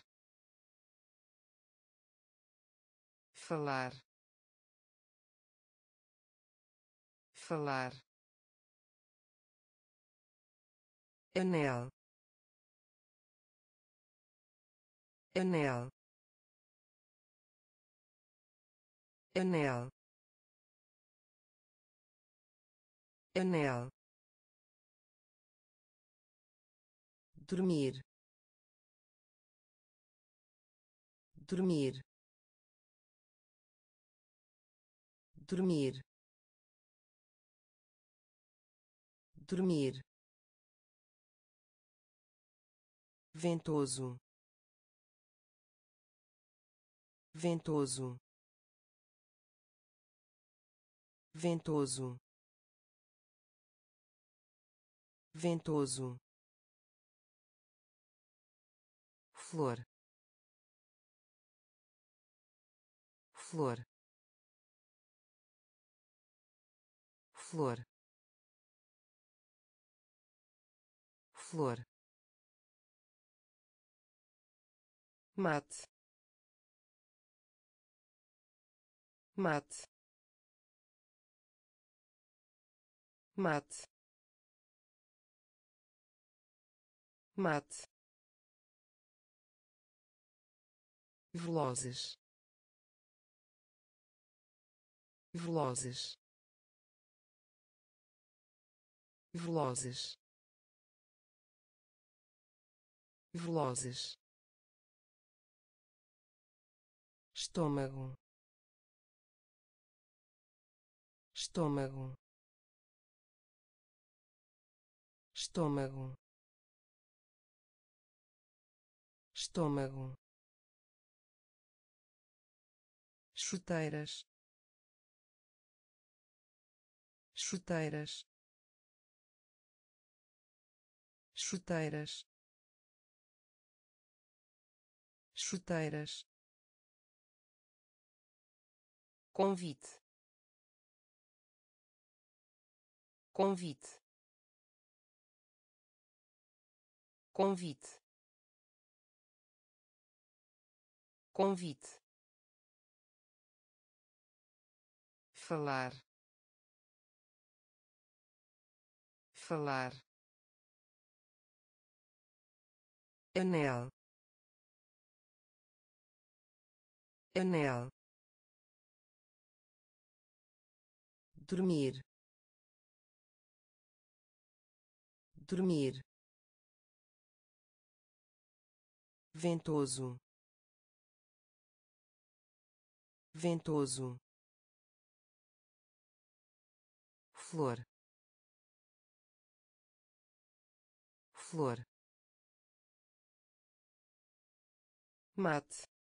falar, falar, anel, anel, anel, anel, dormir, dormir, dormir, dormir, ventoso, ventoso, ventoso, ventoso, flor, flor, flor, flor, mate, mate, mate, mate, velozes, velozes, velozes, velozes, estômago, estômago, estômago, estômago, chuteiras, chuteiras, chuteiras, chuteiras, convite, convite, convite, convite, falar, falar, anel, anel, dormir, dormir, ventoso, ventoso, flor, flor, mate,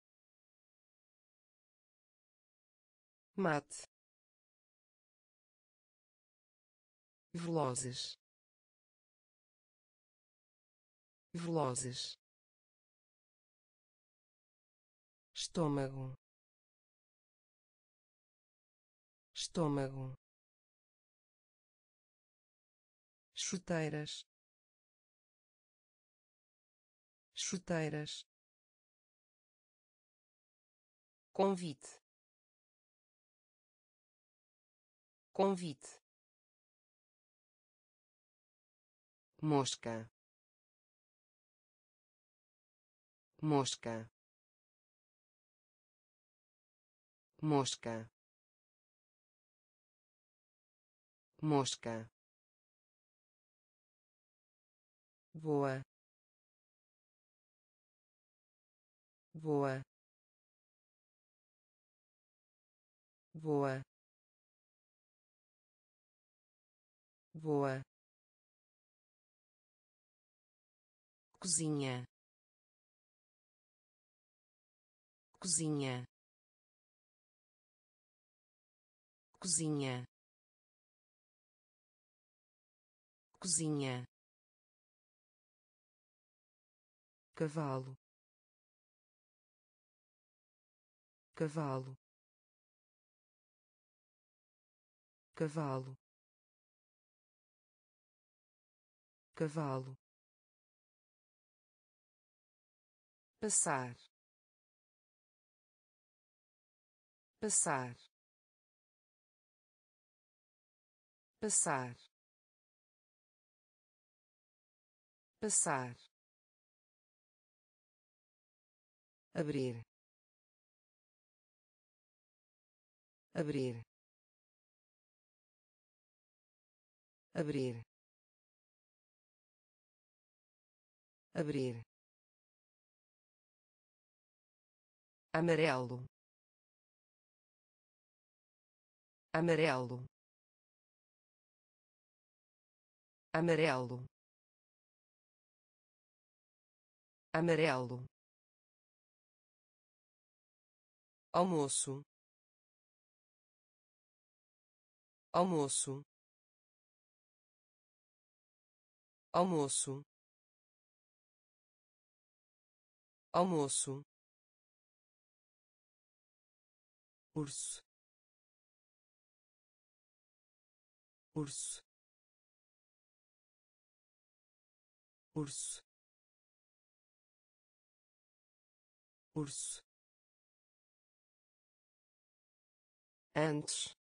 mate, velozes, velozes, estômago, estômago, chuteiras, chuteiras, convite, convite, mosca, mosca, mosca, mosca, voa, voa, voa, voa, cozinha, cozinha, cozinha, cozinha, cavalo, cavalo, cavalo, cavalo, passar, passar, passar, passar, abrir, abrir, abrir, abrir, amarelo, amarelo, amarelo, amarelo, almoço, almoço, almoço, almoço, urso, urso, urso, urso, antes,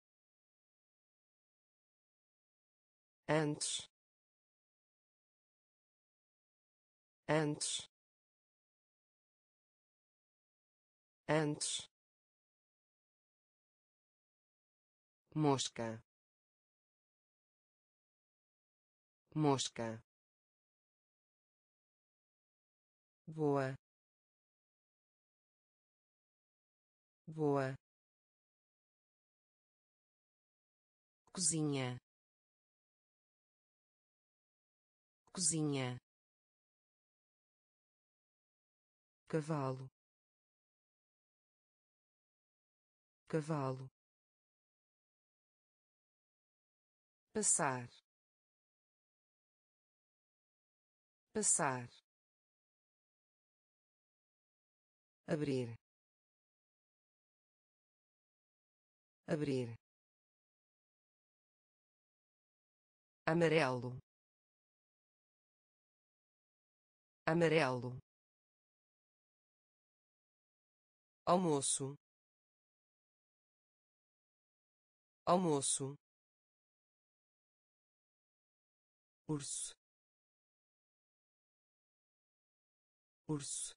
antes, antes, antes, mosca, mosca, voa, voa, cozinha, cozinha, cavalo, cavalo, passar, passar, abrir, abrir, amarelo, amarelo, almoço, almoço, urso, urso,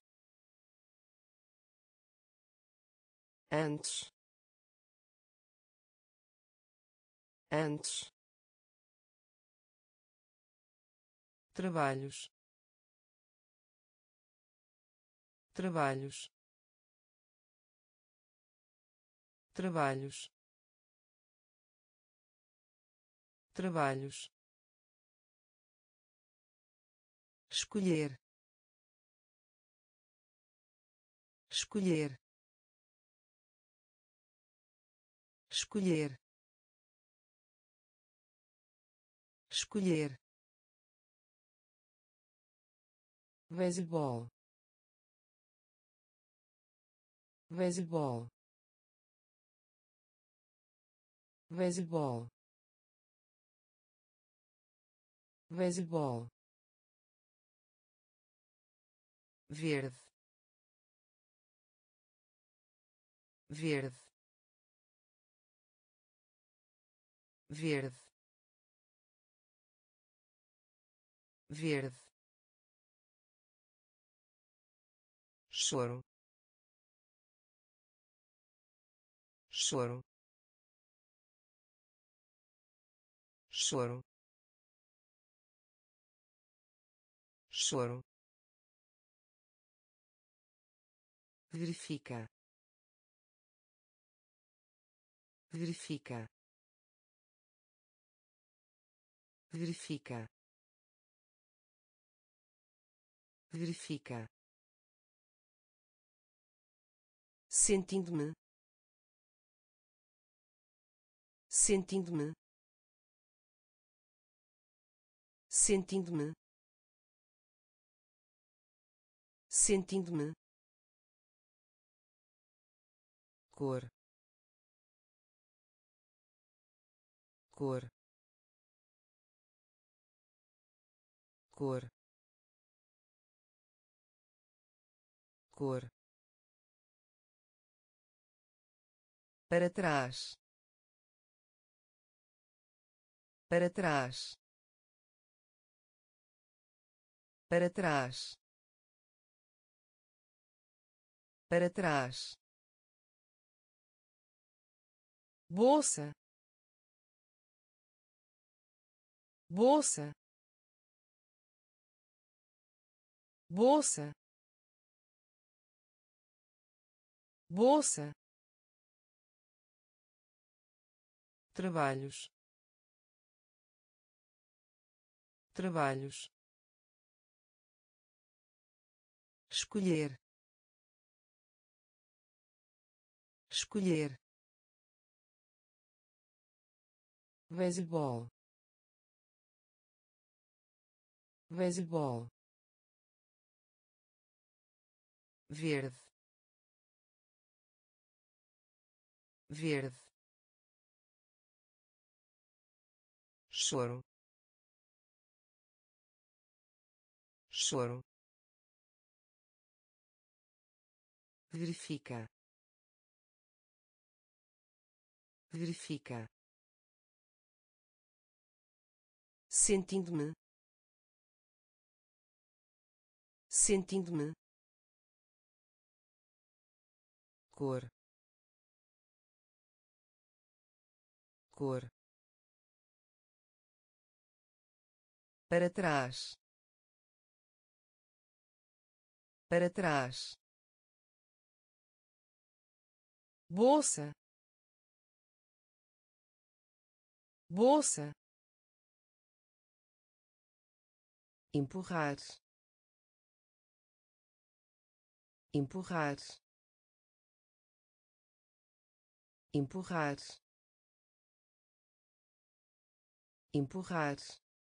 antes, antes, trabalhos, trabalhos, trabalhos, trabalhos, escolher, escolher, escolher, escolher, beisebol, beisebol, beisebol, beisebol, verde, verde, verde, verde, choro, choro, choro, choro, verifica, verifica, verifica, verifica, sentindo-me, sentindo-me, sentindo-me, sentindo-me, cor, cor, cor, cor, para trás, para trás, para trás, para trás, bolsa, bolsa, bolsa, bolsa, trabalhos, trabalhos, escolher, escolher, beisebol, beisebol, verde, verde, choro, choro, verifica, verifica, sentindo-me, sentindo-me, cor, cor, para trás, para trás, bolsa, bolsa, empurrar, empurrar, empurrar, empurrar,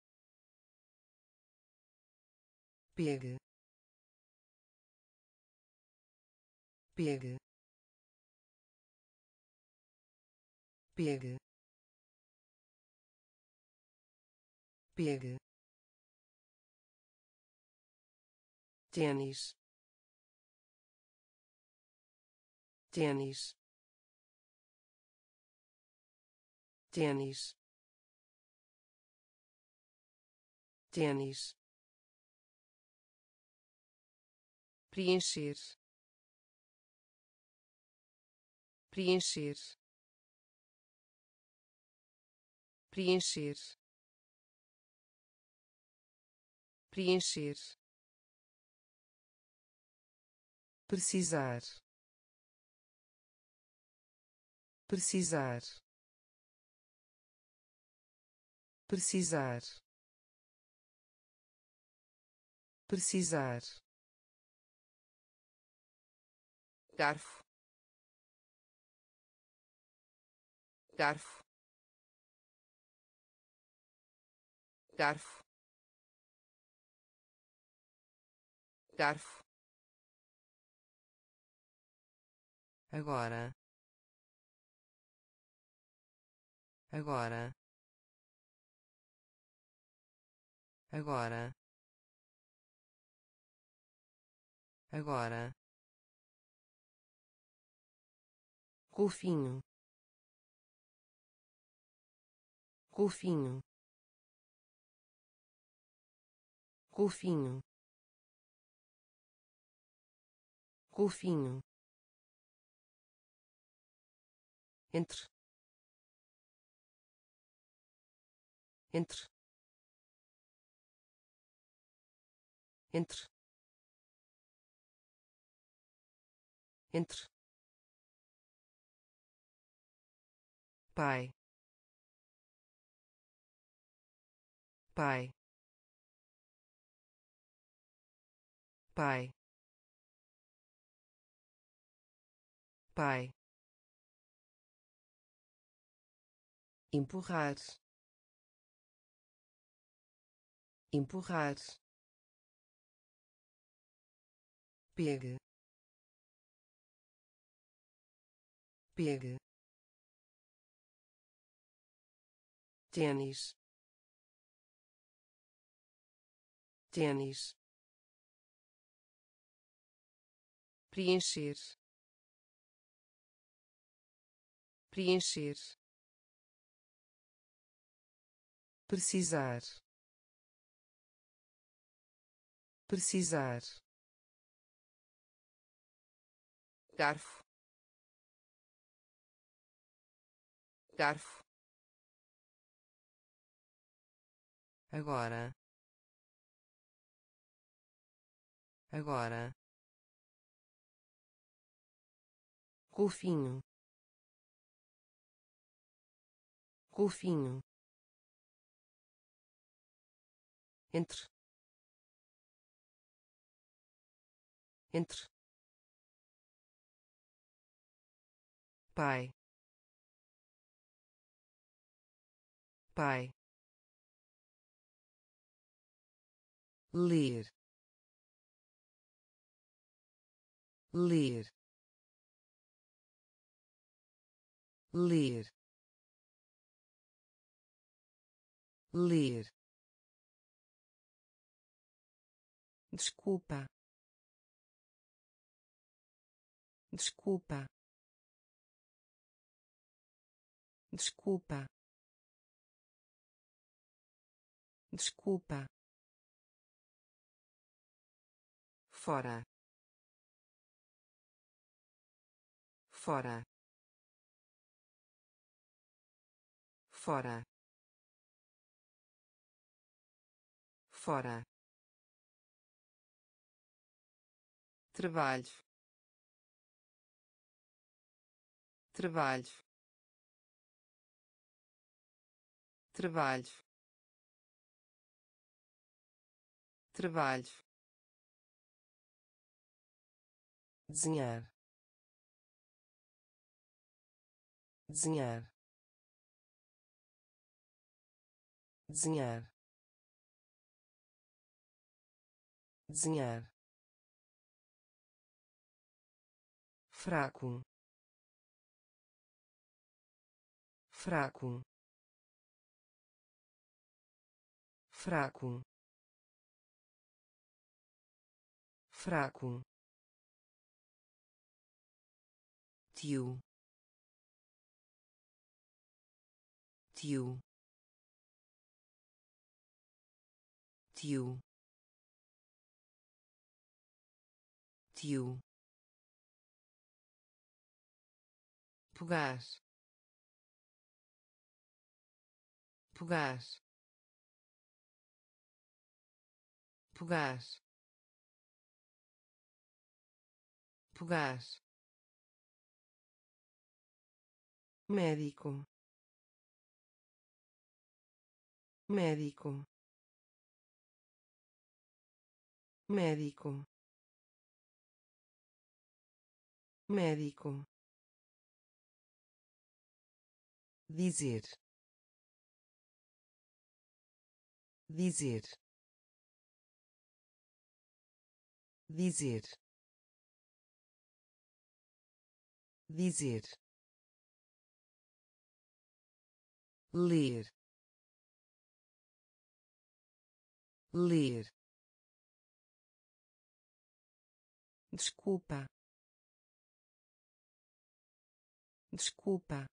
pegue, pegue, pegue, pegue, tênis, tênis, tênis, tênis, preencher, preencher, preencher, preencher, precisar, precisar, precisar, precisar, garfo, garfo, garfo, garfo, agora, agora, agora, agora, golfinho, golfinho, golfinho, golfinho, entre, entre, entre, entre, pai, pai, pai, pai, empurrar, empurrar, pegue, pegue, tênis, tênis, preencher, preencher, precisar, precisar, garfo, garfo, agora, agora, golfinho, golfinho, entre, entre, pai, pai, ler, ler, ler, ler, desculpa, desculpa, desculpa, desculpa, fora, fora, fora, fora, trabalho, trabalho, trabalho, trabalho, desenhar, desenhar, desenhar, desenhar, fraco, fraco, fraco, fraco, tio, tio, tio, tio, pegar, pegar, pegar, pegar, médico, médico, médico, médico, dizer, dizer, dizer, dizer, ler, ler, desculpa, desculpa,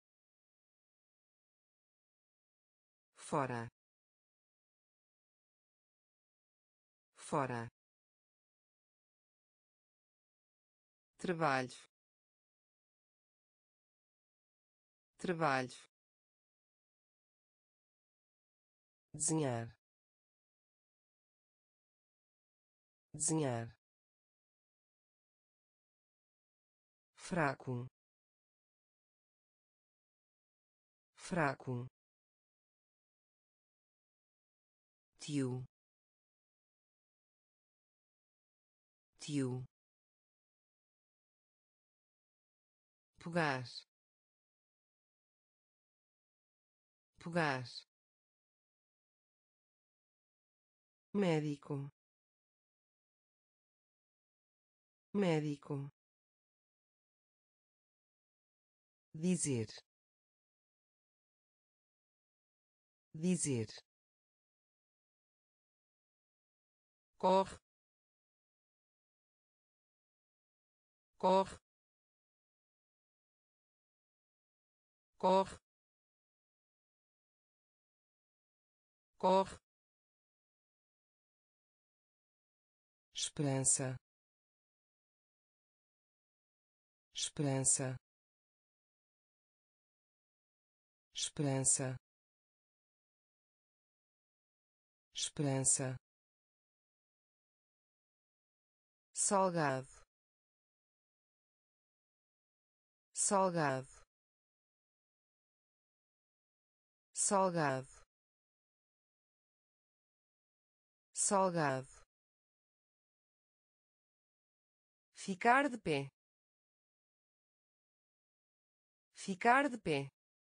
fora, fora, trabalho, trabalho, desenhar, desenhar, fraco, fraco, tio, tio, pegar, pegar, médico, médico, dizer, dizer, corre, corre, corre, corre, esperança, esperança, esperança, esperança, salgado, salgado, salgado, salgado, ficar de pé, ficar de pé,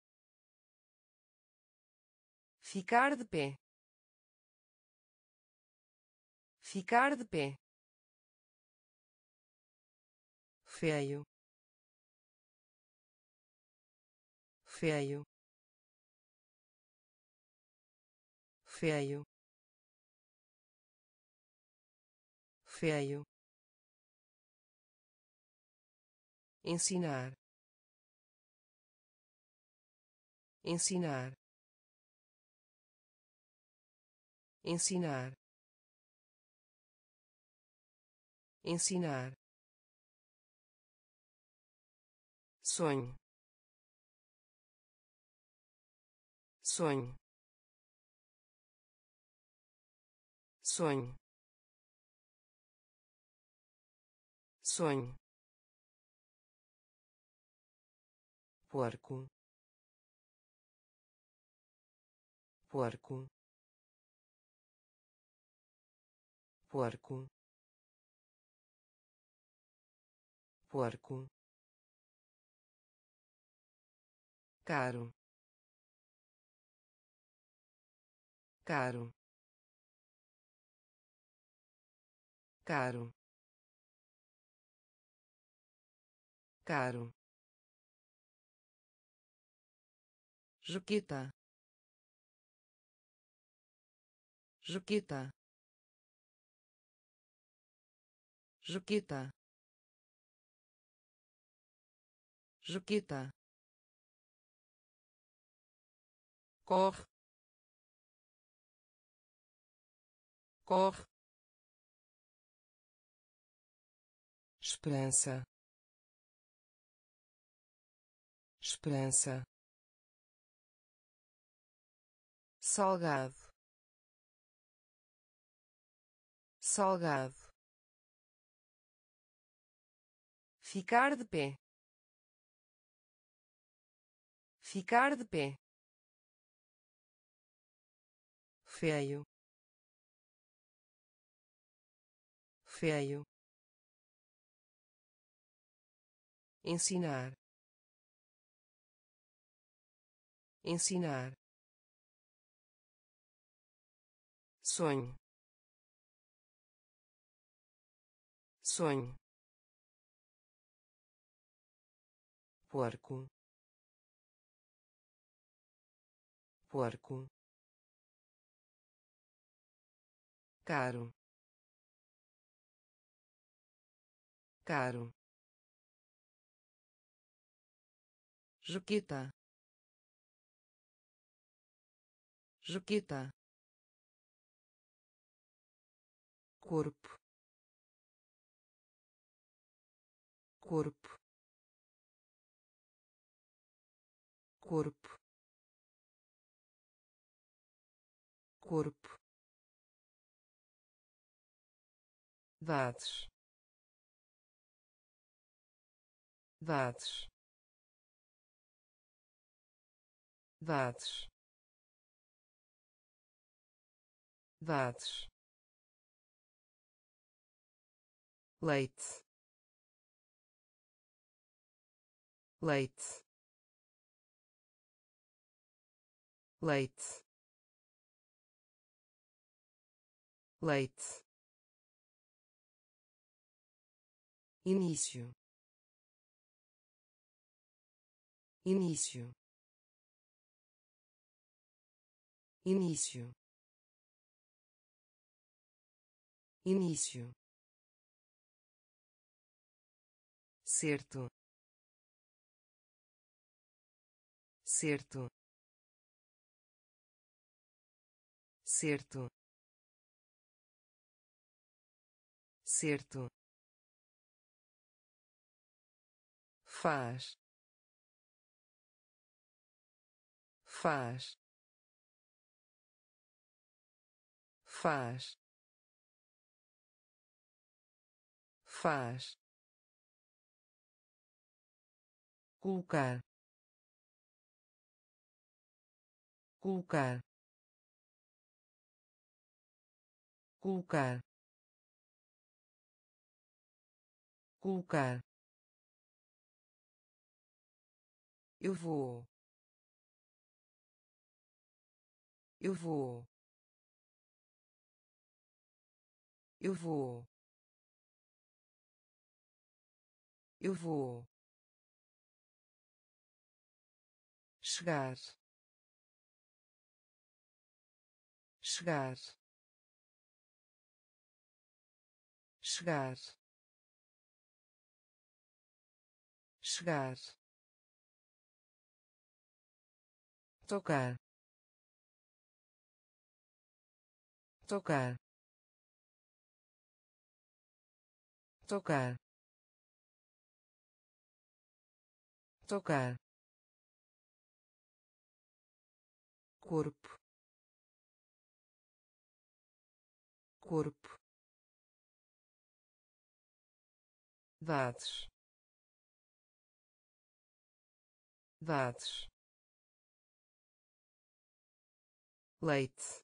ficar de pé, ficar de pé, feio, feio, feio, feio, ensinar, ensinar, ensinar, ensinar, sonho, sonho, sonho, sonho, porco, porco, porco, porco, caro, caro, caro, caro, Juquita, Juquita, Juquita, Juquita, corre, corre, esperança, esperança, salgado, salgado, ficar de pé, ficar de pé, feio, feio, ensinar, ensinar, sonho, sonho, porco, porco, caro, caro, Juquita, Juquita, corpo, corpo, corpo, corpo, dados, dados, dados, dados, leite, leite, leite, leite, início, início, início, início, certo, certo, certo, certo, faz, faz, faz, faz, colocar, colocar, colocar, colocar, eu vou, eu vou, eu vou, Eu vou chegar, chegar, chegar, chegar, tocar, tocar, tocar, tocar, corpo, corpo, dados, dados, leite,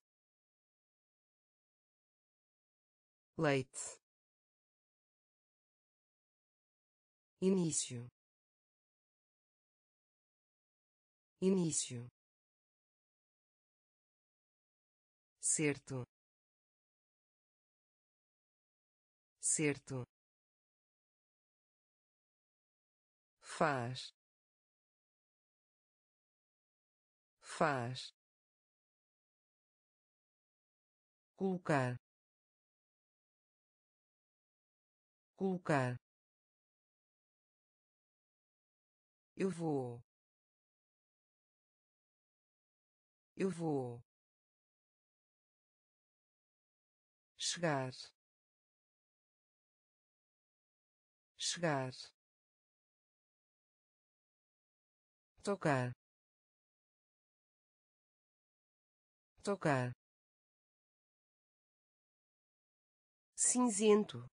leite, início, início, certo, certo, faz, faz, colocar, colocar, eu vou, eu vou chegar, chegar, tocar, tocar, cinzento,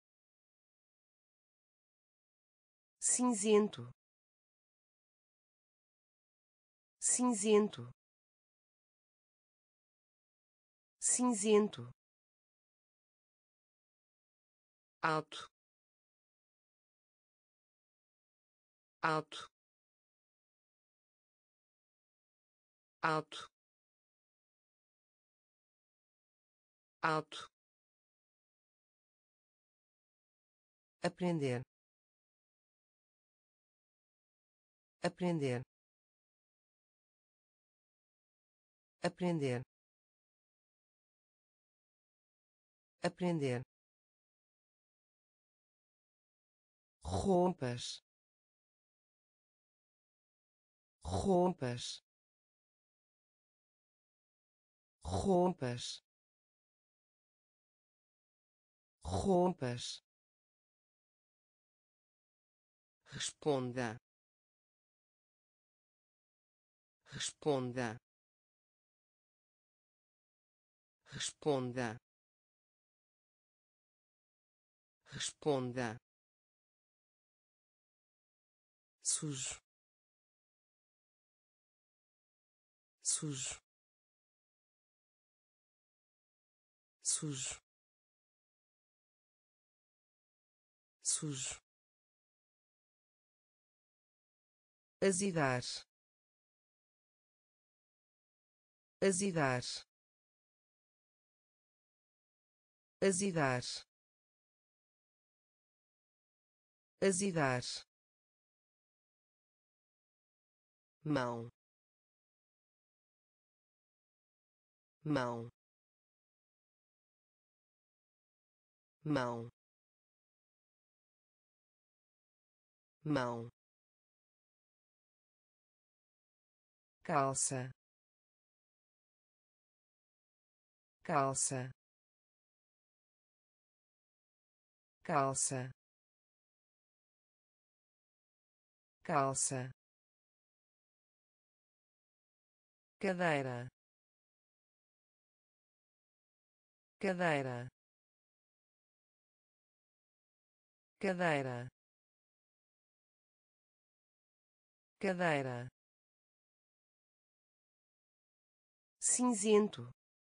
cinzento, cinzento, cinzento, alto, alto, alto, alto, aprender, aprender, aprender, aprender, roupas, roupas, roupas, roupas, responda, responda, responda, responda, sujo, sujo, sujo, sujo, azedar, azedar, azedar, azedar, mão, mão, mão, mão, calça, calça, calça, calça, cadeira, cadeira, cadeira, cadeira, cinzento,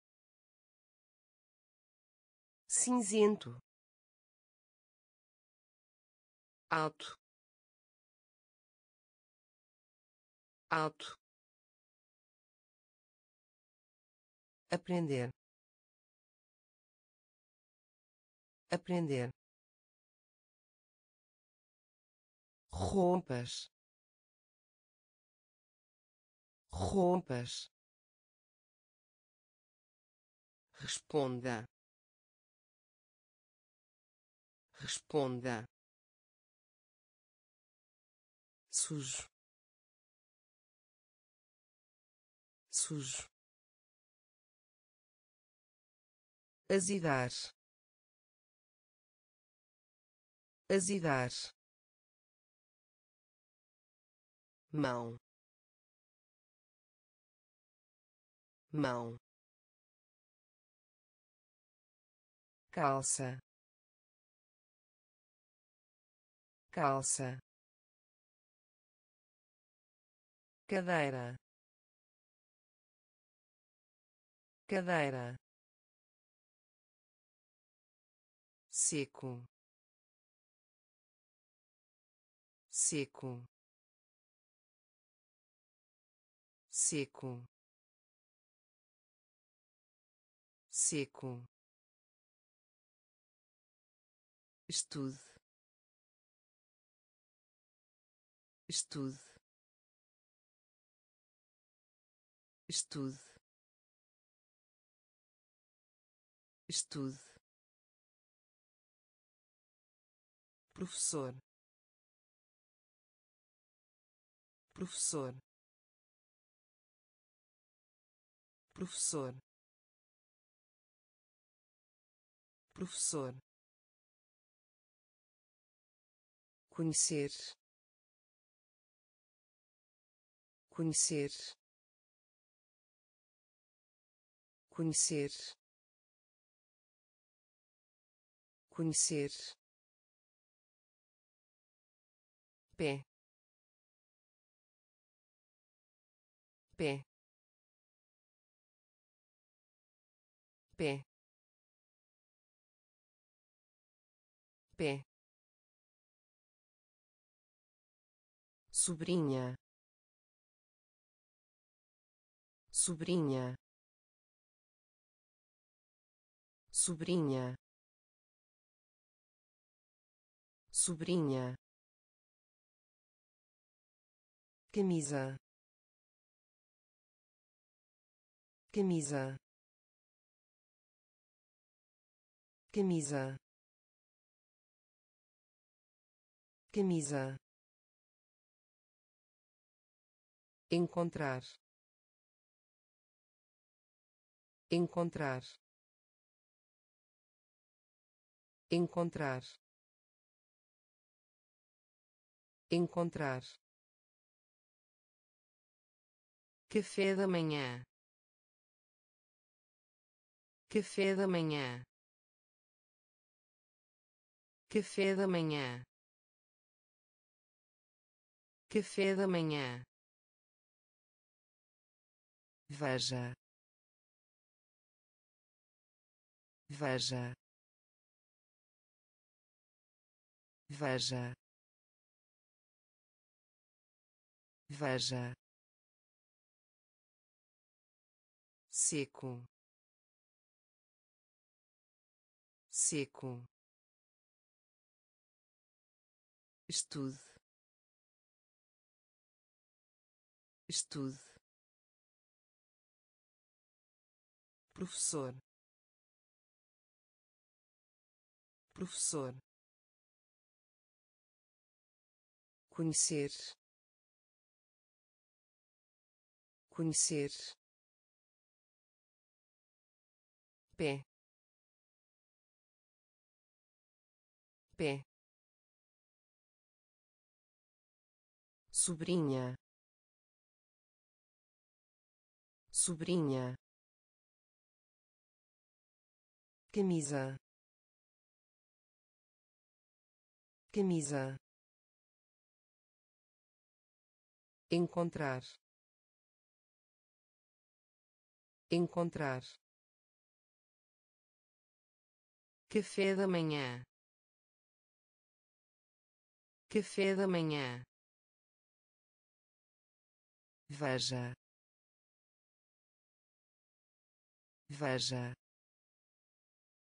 cinzento, alto, alto, aprender, aprender, roupas, roupas, responda, responda, sujo, sujo, azedar, azedar, mão, mão, calça, calça, cadeira, cadeira, seco, seco, seco, seco, estude, estude, estude, estude, professor, professor, professor, professor, conhecer, conhecer, conhecer, conhecer, pé, pé, pé, pé, sobrinha, sobrinha, sobrinha, sobrinha, camisa, camisa, camisa, camisa, encontrar, encontrar, encontrar, encontrar, café da manhã, café da manhã, café da manhã, café da manhã, veja, veja, veja, veja, seco, seco, estude, estude, professor, professor, conhecer, conhecer, pé, pé, sobrinha, sobrinha, camisa, camisa, encontrar, encontrar, café da manhã, café da manhã, veja, veja,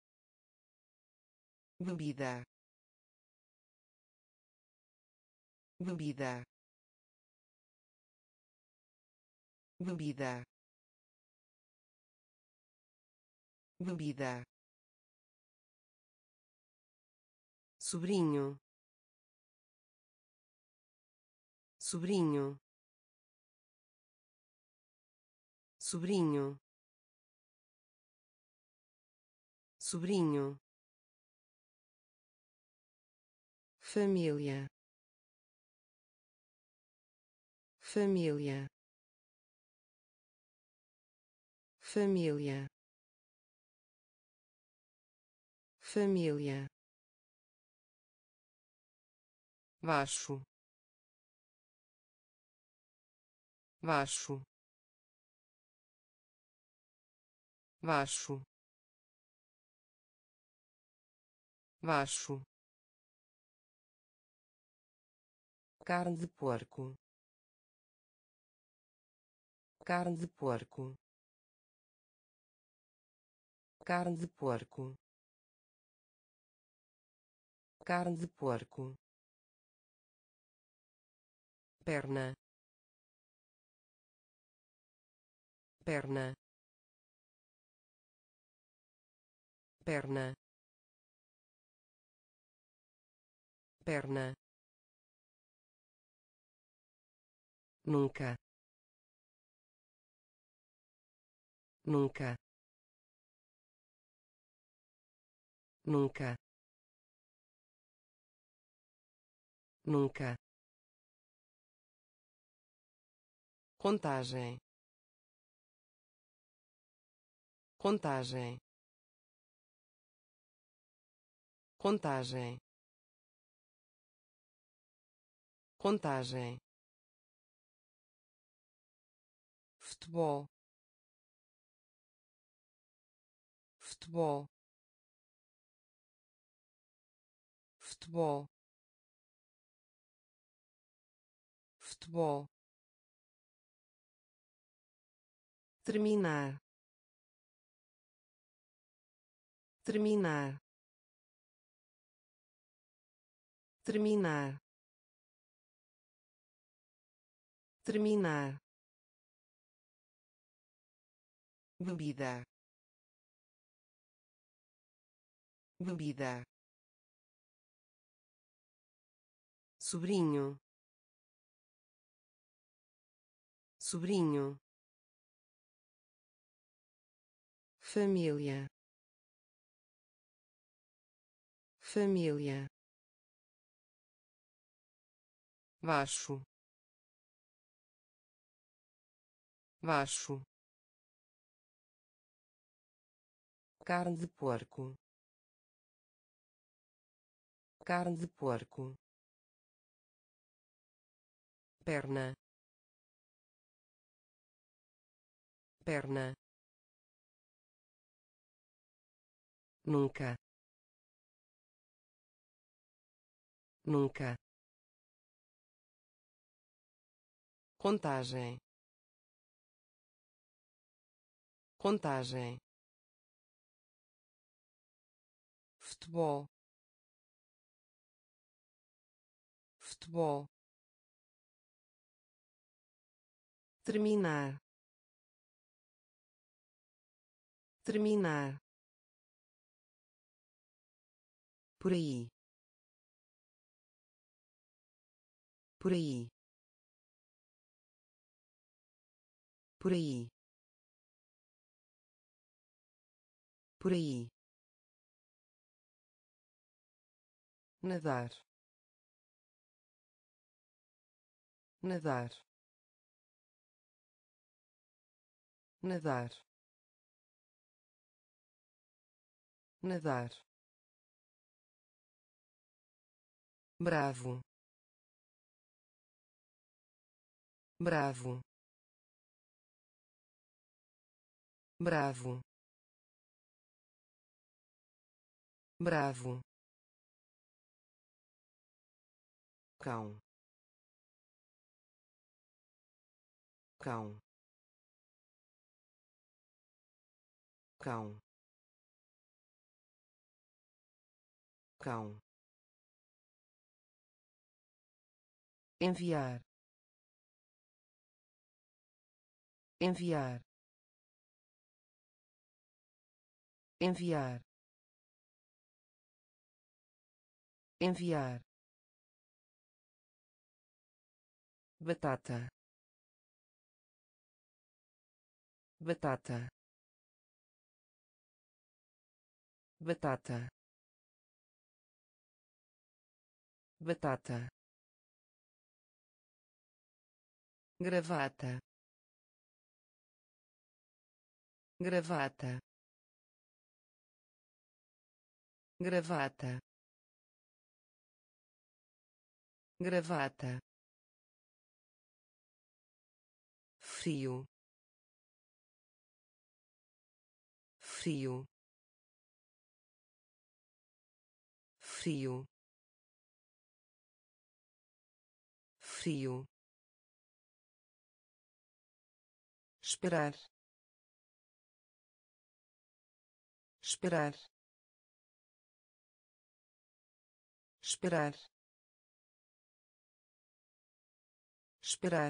bebida, bebida, bebida, bebida, sobrinho, sobrinho, sobrinho, sobrinho, família, família, família, família, baixo, baixo, baixo, baixo, carne de porco, carne de porco, carne de porco, carne de porco, perna, perna, perna, perna, nunca, nunca, nunca, nunca, contagem, contagem, contagem, contagem, futebol, futebol, futebol, futebol, terminar, terminar, terminar, terminar, bebida, bebida, sobrinho, sobrinho, família, família, baixo, baixo, carne de porco, carne de porco, perna, perna, nunca, nunca, contagem, contagem, futebol, futebol, terminar, terminar, por aí, por aí, por aí, por aí, nadar, nadar, nadar, nadar, bravo, bravo, bravo, bravo, cão, cão, cão, cão, enviar, enviar, enviar, enviar, batata, batata, batata, batata, gravata, gravata, gravata, gravata, frio, frio, frio, frio, esperar, esperar, esperar, esperar,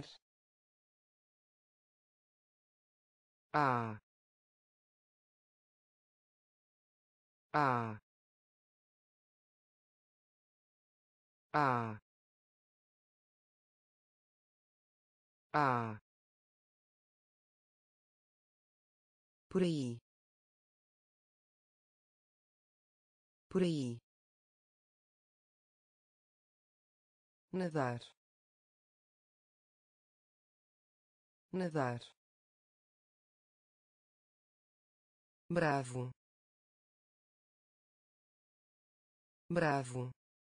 ah, ah, ah, ah, por aí, por aí, nadar, nadar, bravo, bravo,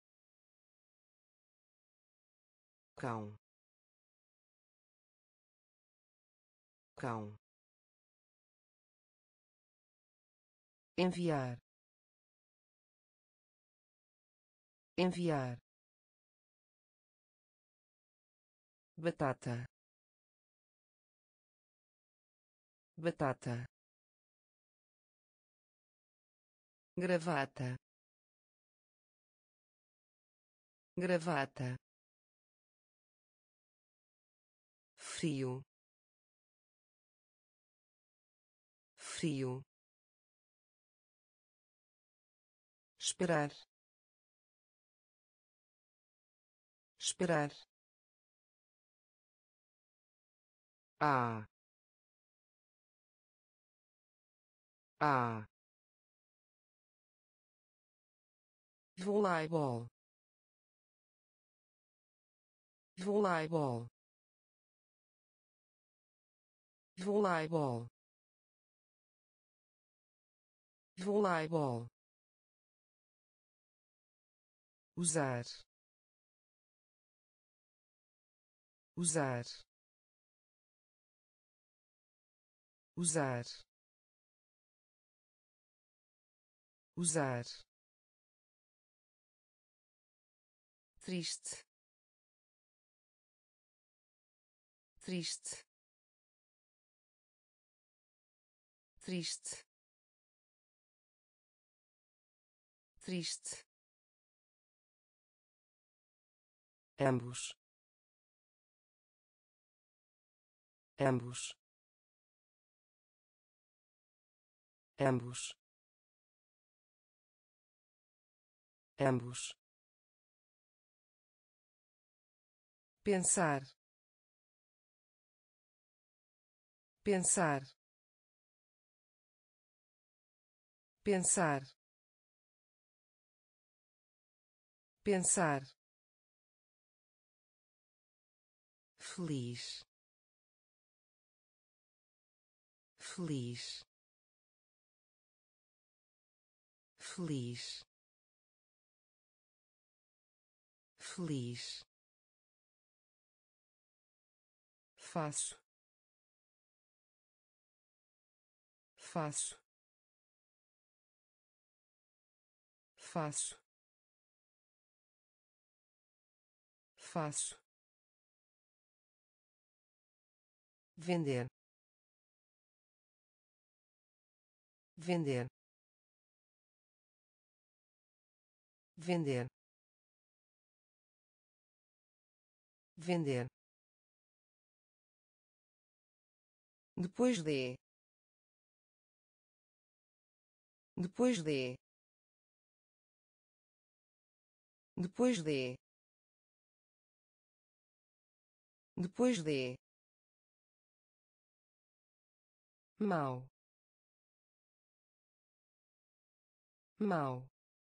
cão, cão, enviar, enviar, batata, batata, gravata, gravata, frio, frio, esperar, esperar, ah, ah, voleibol, voleibol, voleibol, voleibol, usar, usar, usar, usar, triste, triste, triste, triste, ambos, ambos, ambos, ambos, pensar, pensar, pensar, pensar, feliz, feliz, feliz, feliz, faço, faço, faço, faço, vender, vender, vender, vender, depois de, depois de, depois de, depois de, mau, mau,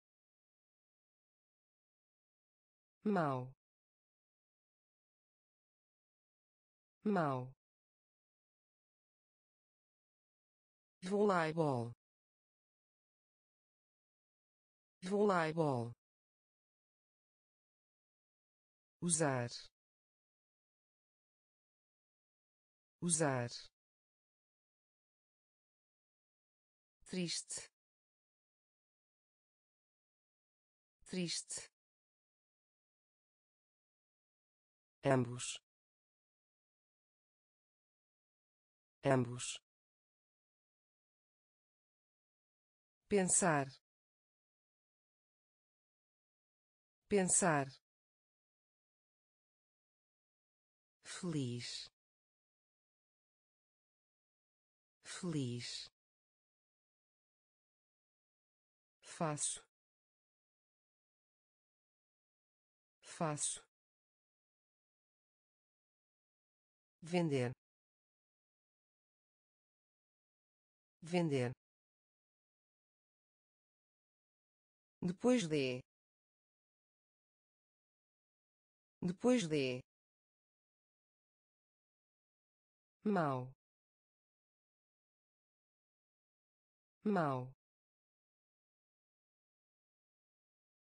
mau, mau, voleibol, voleibol, usar, usar, triste, triste, ambos, ambos, pensar, pensar, feliz, feliz, faço, faço, vender, vender, depois de, depois de, mau, mau,